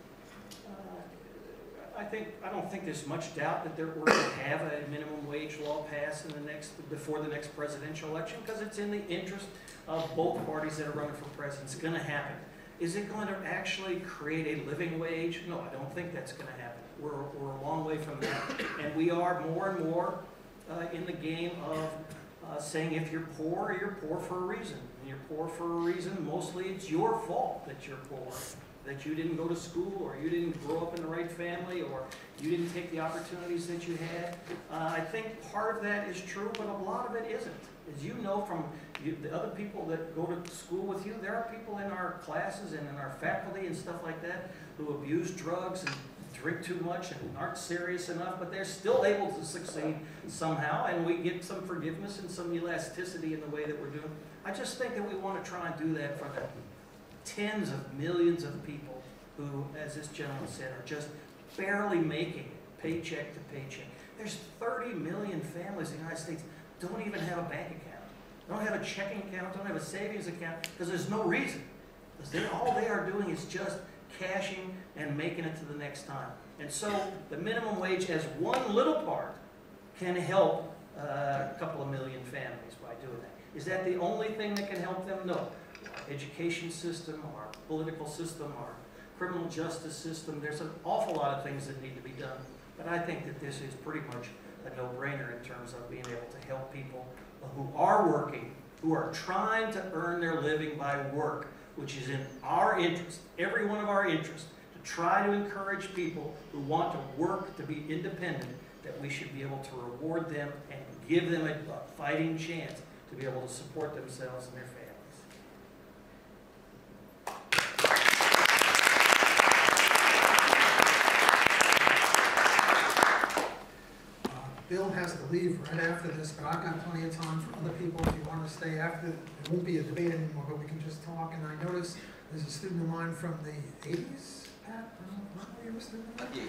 uh, I think, I don't think there's much doubt that there, we're going to have a minimum wage law passed in the next, before the next presidential election, because it's in the interest of both parties that are running for president. It's going to happen. Is it going to actually create a living wage? No, I don't think that's going to happen. We're, we're a long way from that. And we are more and more uh, in the game of uh, saying if you're poor, you're poor for a reason. And you're poor for a reason, mostly it's your fault that you're poor. That you didn't go to school, or you didn't grow up in the right family, or you didn't take the opportunities that you had. Uh, I think part of that is true, but a lot of it isn't. As you know from you, the other people that go to school with you, there are people in our classes and in our faculty and stuff like that who abuse drugs and drink too much and aren't serious enough, but they're still able to succeed somehow, and we get some forgiveness and some elasticity in the way that we're doing. I just think that we want to try and do that for the tens of millions of people who, as this gentleman said, are just barely making it, paycheck to paycheck. There's thirty million families in the United States don't even have a bank account, don't have a checking account, don't have a savings account, because there's no reason. Because they, all they are doing is just cashing and making it to the next time. And so the minimum wage, as one little part, can help uh, a couple of million families by doing that. Is that the only thing that can help them? No. Our education system, our political system, our criminal justice system, there's an awful lot of things that need to be done. But I think that this is pretty much a no-brainer in terms of being able to help people who are working, who are trying to earn their living by work, which is in our interest, every one of our interests, to try to encourage people who want to work to be independent, that we should be able to reward them and give them a, a fighting chance to be able to support themselves and their families. Bill has to leave right after this, but I've got plenty of time for other people if you want to stay after. It won't be a debate anymore, but we can just talk. And I noticed there's a student of mine from the eighties, Pat? I don't know, were you a student of mine?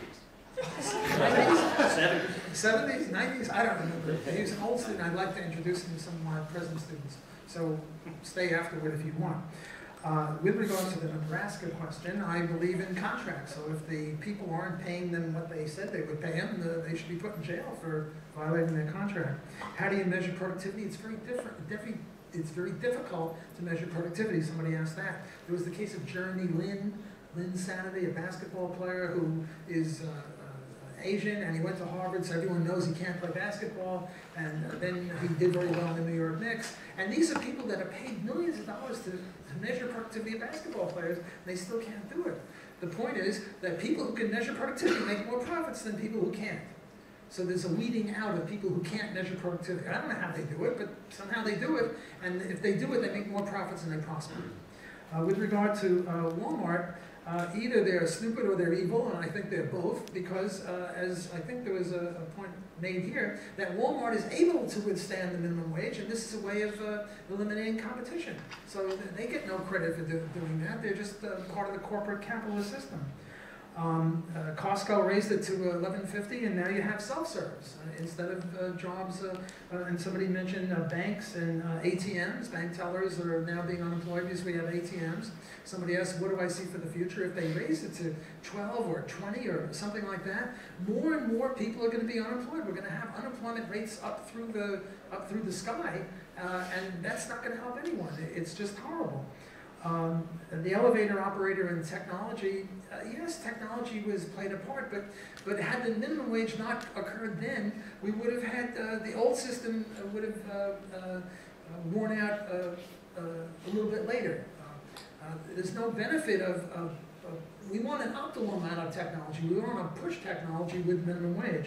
seventies. seventies, nineties, I don't remember. He was an old student. I'd like to introduce him to some of my present students. So stay afterward if you want. Uh, with regard to the Nebraska question, I believe in contracts. So if the people aren't paying them what they said they would pay them, uh, they should be put in jail for violating their contract. How do you measure productivity? It's very different. Different it's very difficult to measure productivity. Somebody asked that. There was the case of Jeremy Lin, Lin Sanity, a basketball player who is uh, uh, Asian, and he went to Harvard, so everyone knows he can't play basketball, and uh, then he did very well in the New York Knicks. And these are people that are paid millions of dollars to, to measure productivity of basketball players, and they still can't do it. The point is that people who can measure productivity make more profits than people who can't. So there's a weeding out of people who can't measure productivity. I don't know how they do it, but somehow they do it, and if they do it, they make more profits and they prosper. Uh, with regard to uh, Walmart, uh, either they're stupid or they're evil, and I think they're both, because uh, as I think there was a, a point made here, that Walmart is able to withstand the minimum wage, and this is a way of uh, eliminating competition. So they get no credit for do doing that. They're just uh, part of the corporate capitalist system. Um, uh, Costco raised it to eleven fifty, and now you have self-service uh, instead of uh, jobs. Uh, uh, and somebody mentioned uh, banks and uh, A T Ms. Bank tellers are now being unemployed because we have A T Ms. Somebody asked, what do I see for the future? If they raise it to twelve or twenty or something like that, more and more people are going to be unemployed. We're going to have unemployment rates up through the up through the sky, uh, and that's not going to help anyone. It's just horrible. Um, the elevator operator in technology, uh, yes, technology was played a part, but but had the minimum wage not occurred then, we would have had uh, the old system uh, would have uh, uh, worn out uh, uh, a little bit later. Uh, uh, there's no benefit of, of, of, we want an optimal amount of technology. We don't want to push technology with minimum wage.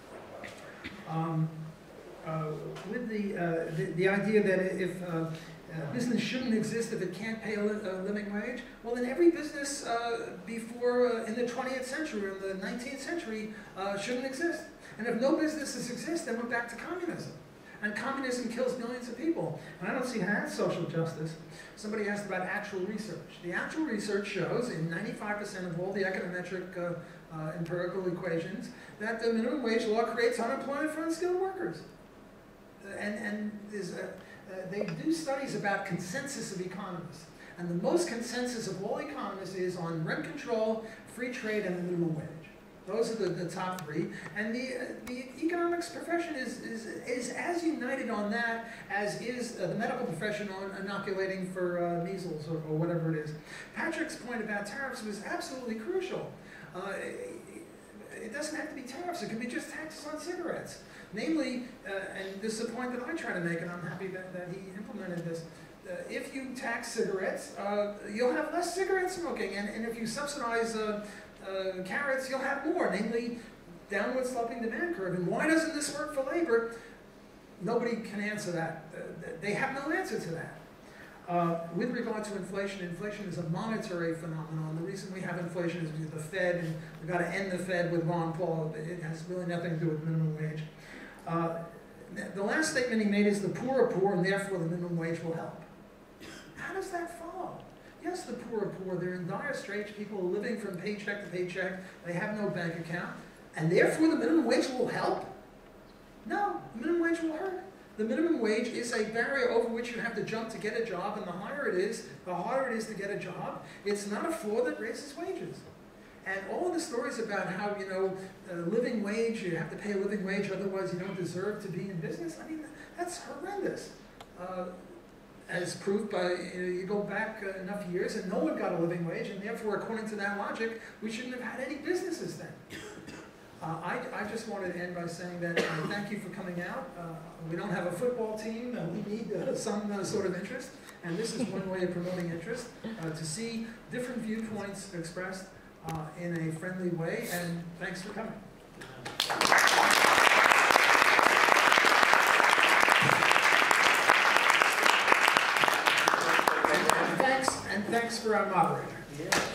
Um, uh, with the, uh, the the idea that if uh, Uh, business shouldn't exist if it can't pay a, li a living wage, well then every business uh, before uh, in the twentieth century or the nineteenth century uh, shouldn't exist. And if no businesses exist, then we're back to communism. And communism kills millions of people. And I don't see how that's social justice. Somebody asked about actual research. The actual research shows in ninety-five percent of all the econometric uh, uh, empirical equations that the minimum wage law creates unemployment for unskilled workers. Uh, and and there's a Uh, they do studies about consensus of economists. And the most consensus of all economists is on rent control, free trade, and the minimum wage. Those are the, the top three. And the, uh, the economics profession is, is, is as united on that as is uh, the medical profession on inoculating for uh, measles or, or whatever it is. Patrick's point about tariffs was absolutely crucial. Uh, it doesn't have to be tariffs, it can be just taxes on cigarettes. Namely, uh, and this is a point that I try to make, and I'm happy that, that he implemented this, uh, if you tax cigarettes, uh, you'll have less cigarette smoking, and, and if you subsidize uh, uh, carrots, you'll have more, namely downward sloping demand curve. And why doesn't this work for labor? Nobody can answer that. Uh, they have no answer to that. Uh, with regard to inflation, inflation is a monetary phenomenon. The reason we have inflation is because the Fed, and we've got to end the Fed with Ron Paul. It has really nothing to do with minimum wage. Uh, the last statement he made is the poor are poor, and therefore the minimum wage will help. How does that follow? Yes, the poor are poor. They're in dire straits. People are living from paycheck to paycheck. They have no bank account. And therefore the minimum wage will help? No, the minimum wage will hurt. The minimum wage is a barrier over which you have to jump to get a job, and the higher it is, the harder it is to get a job. It's not a floor that raises wages. And all of the stories about how, you know, a living wage, you have to pay a living wage, otherwise you don't deserve to be in business, I mean, that's horrendous. Uh, as proved by, you know, you go back uh, enough years and no one got a living wage, and therefore, according to that logic, we shouldn't have had any businesses then. Uh, I, I just wanted to end by saying that uh, thank you for coming out. Uh, we don't have a football team, and we need uh, some uh, sort of interest, and this is one way of promoting interest, uh, to see different viewpoints expressed uh, in a friendly way, and thanks for coming. And thanks, and thanks for our moderator.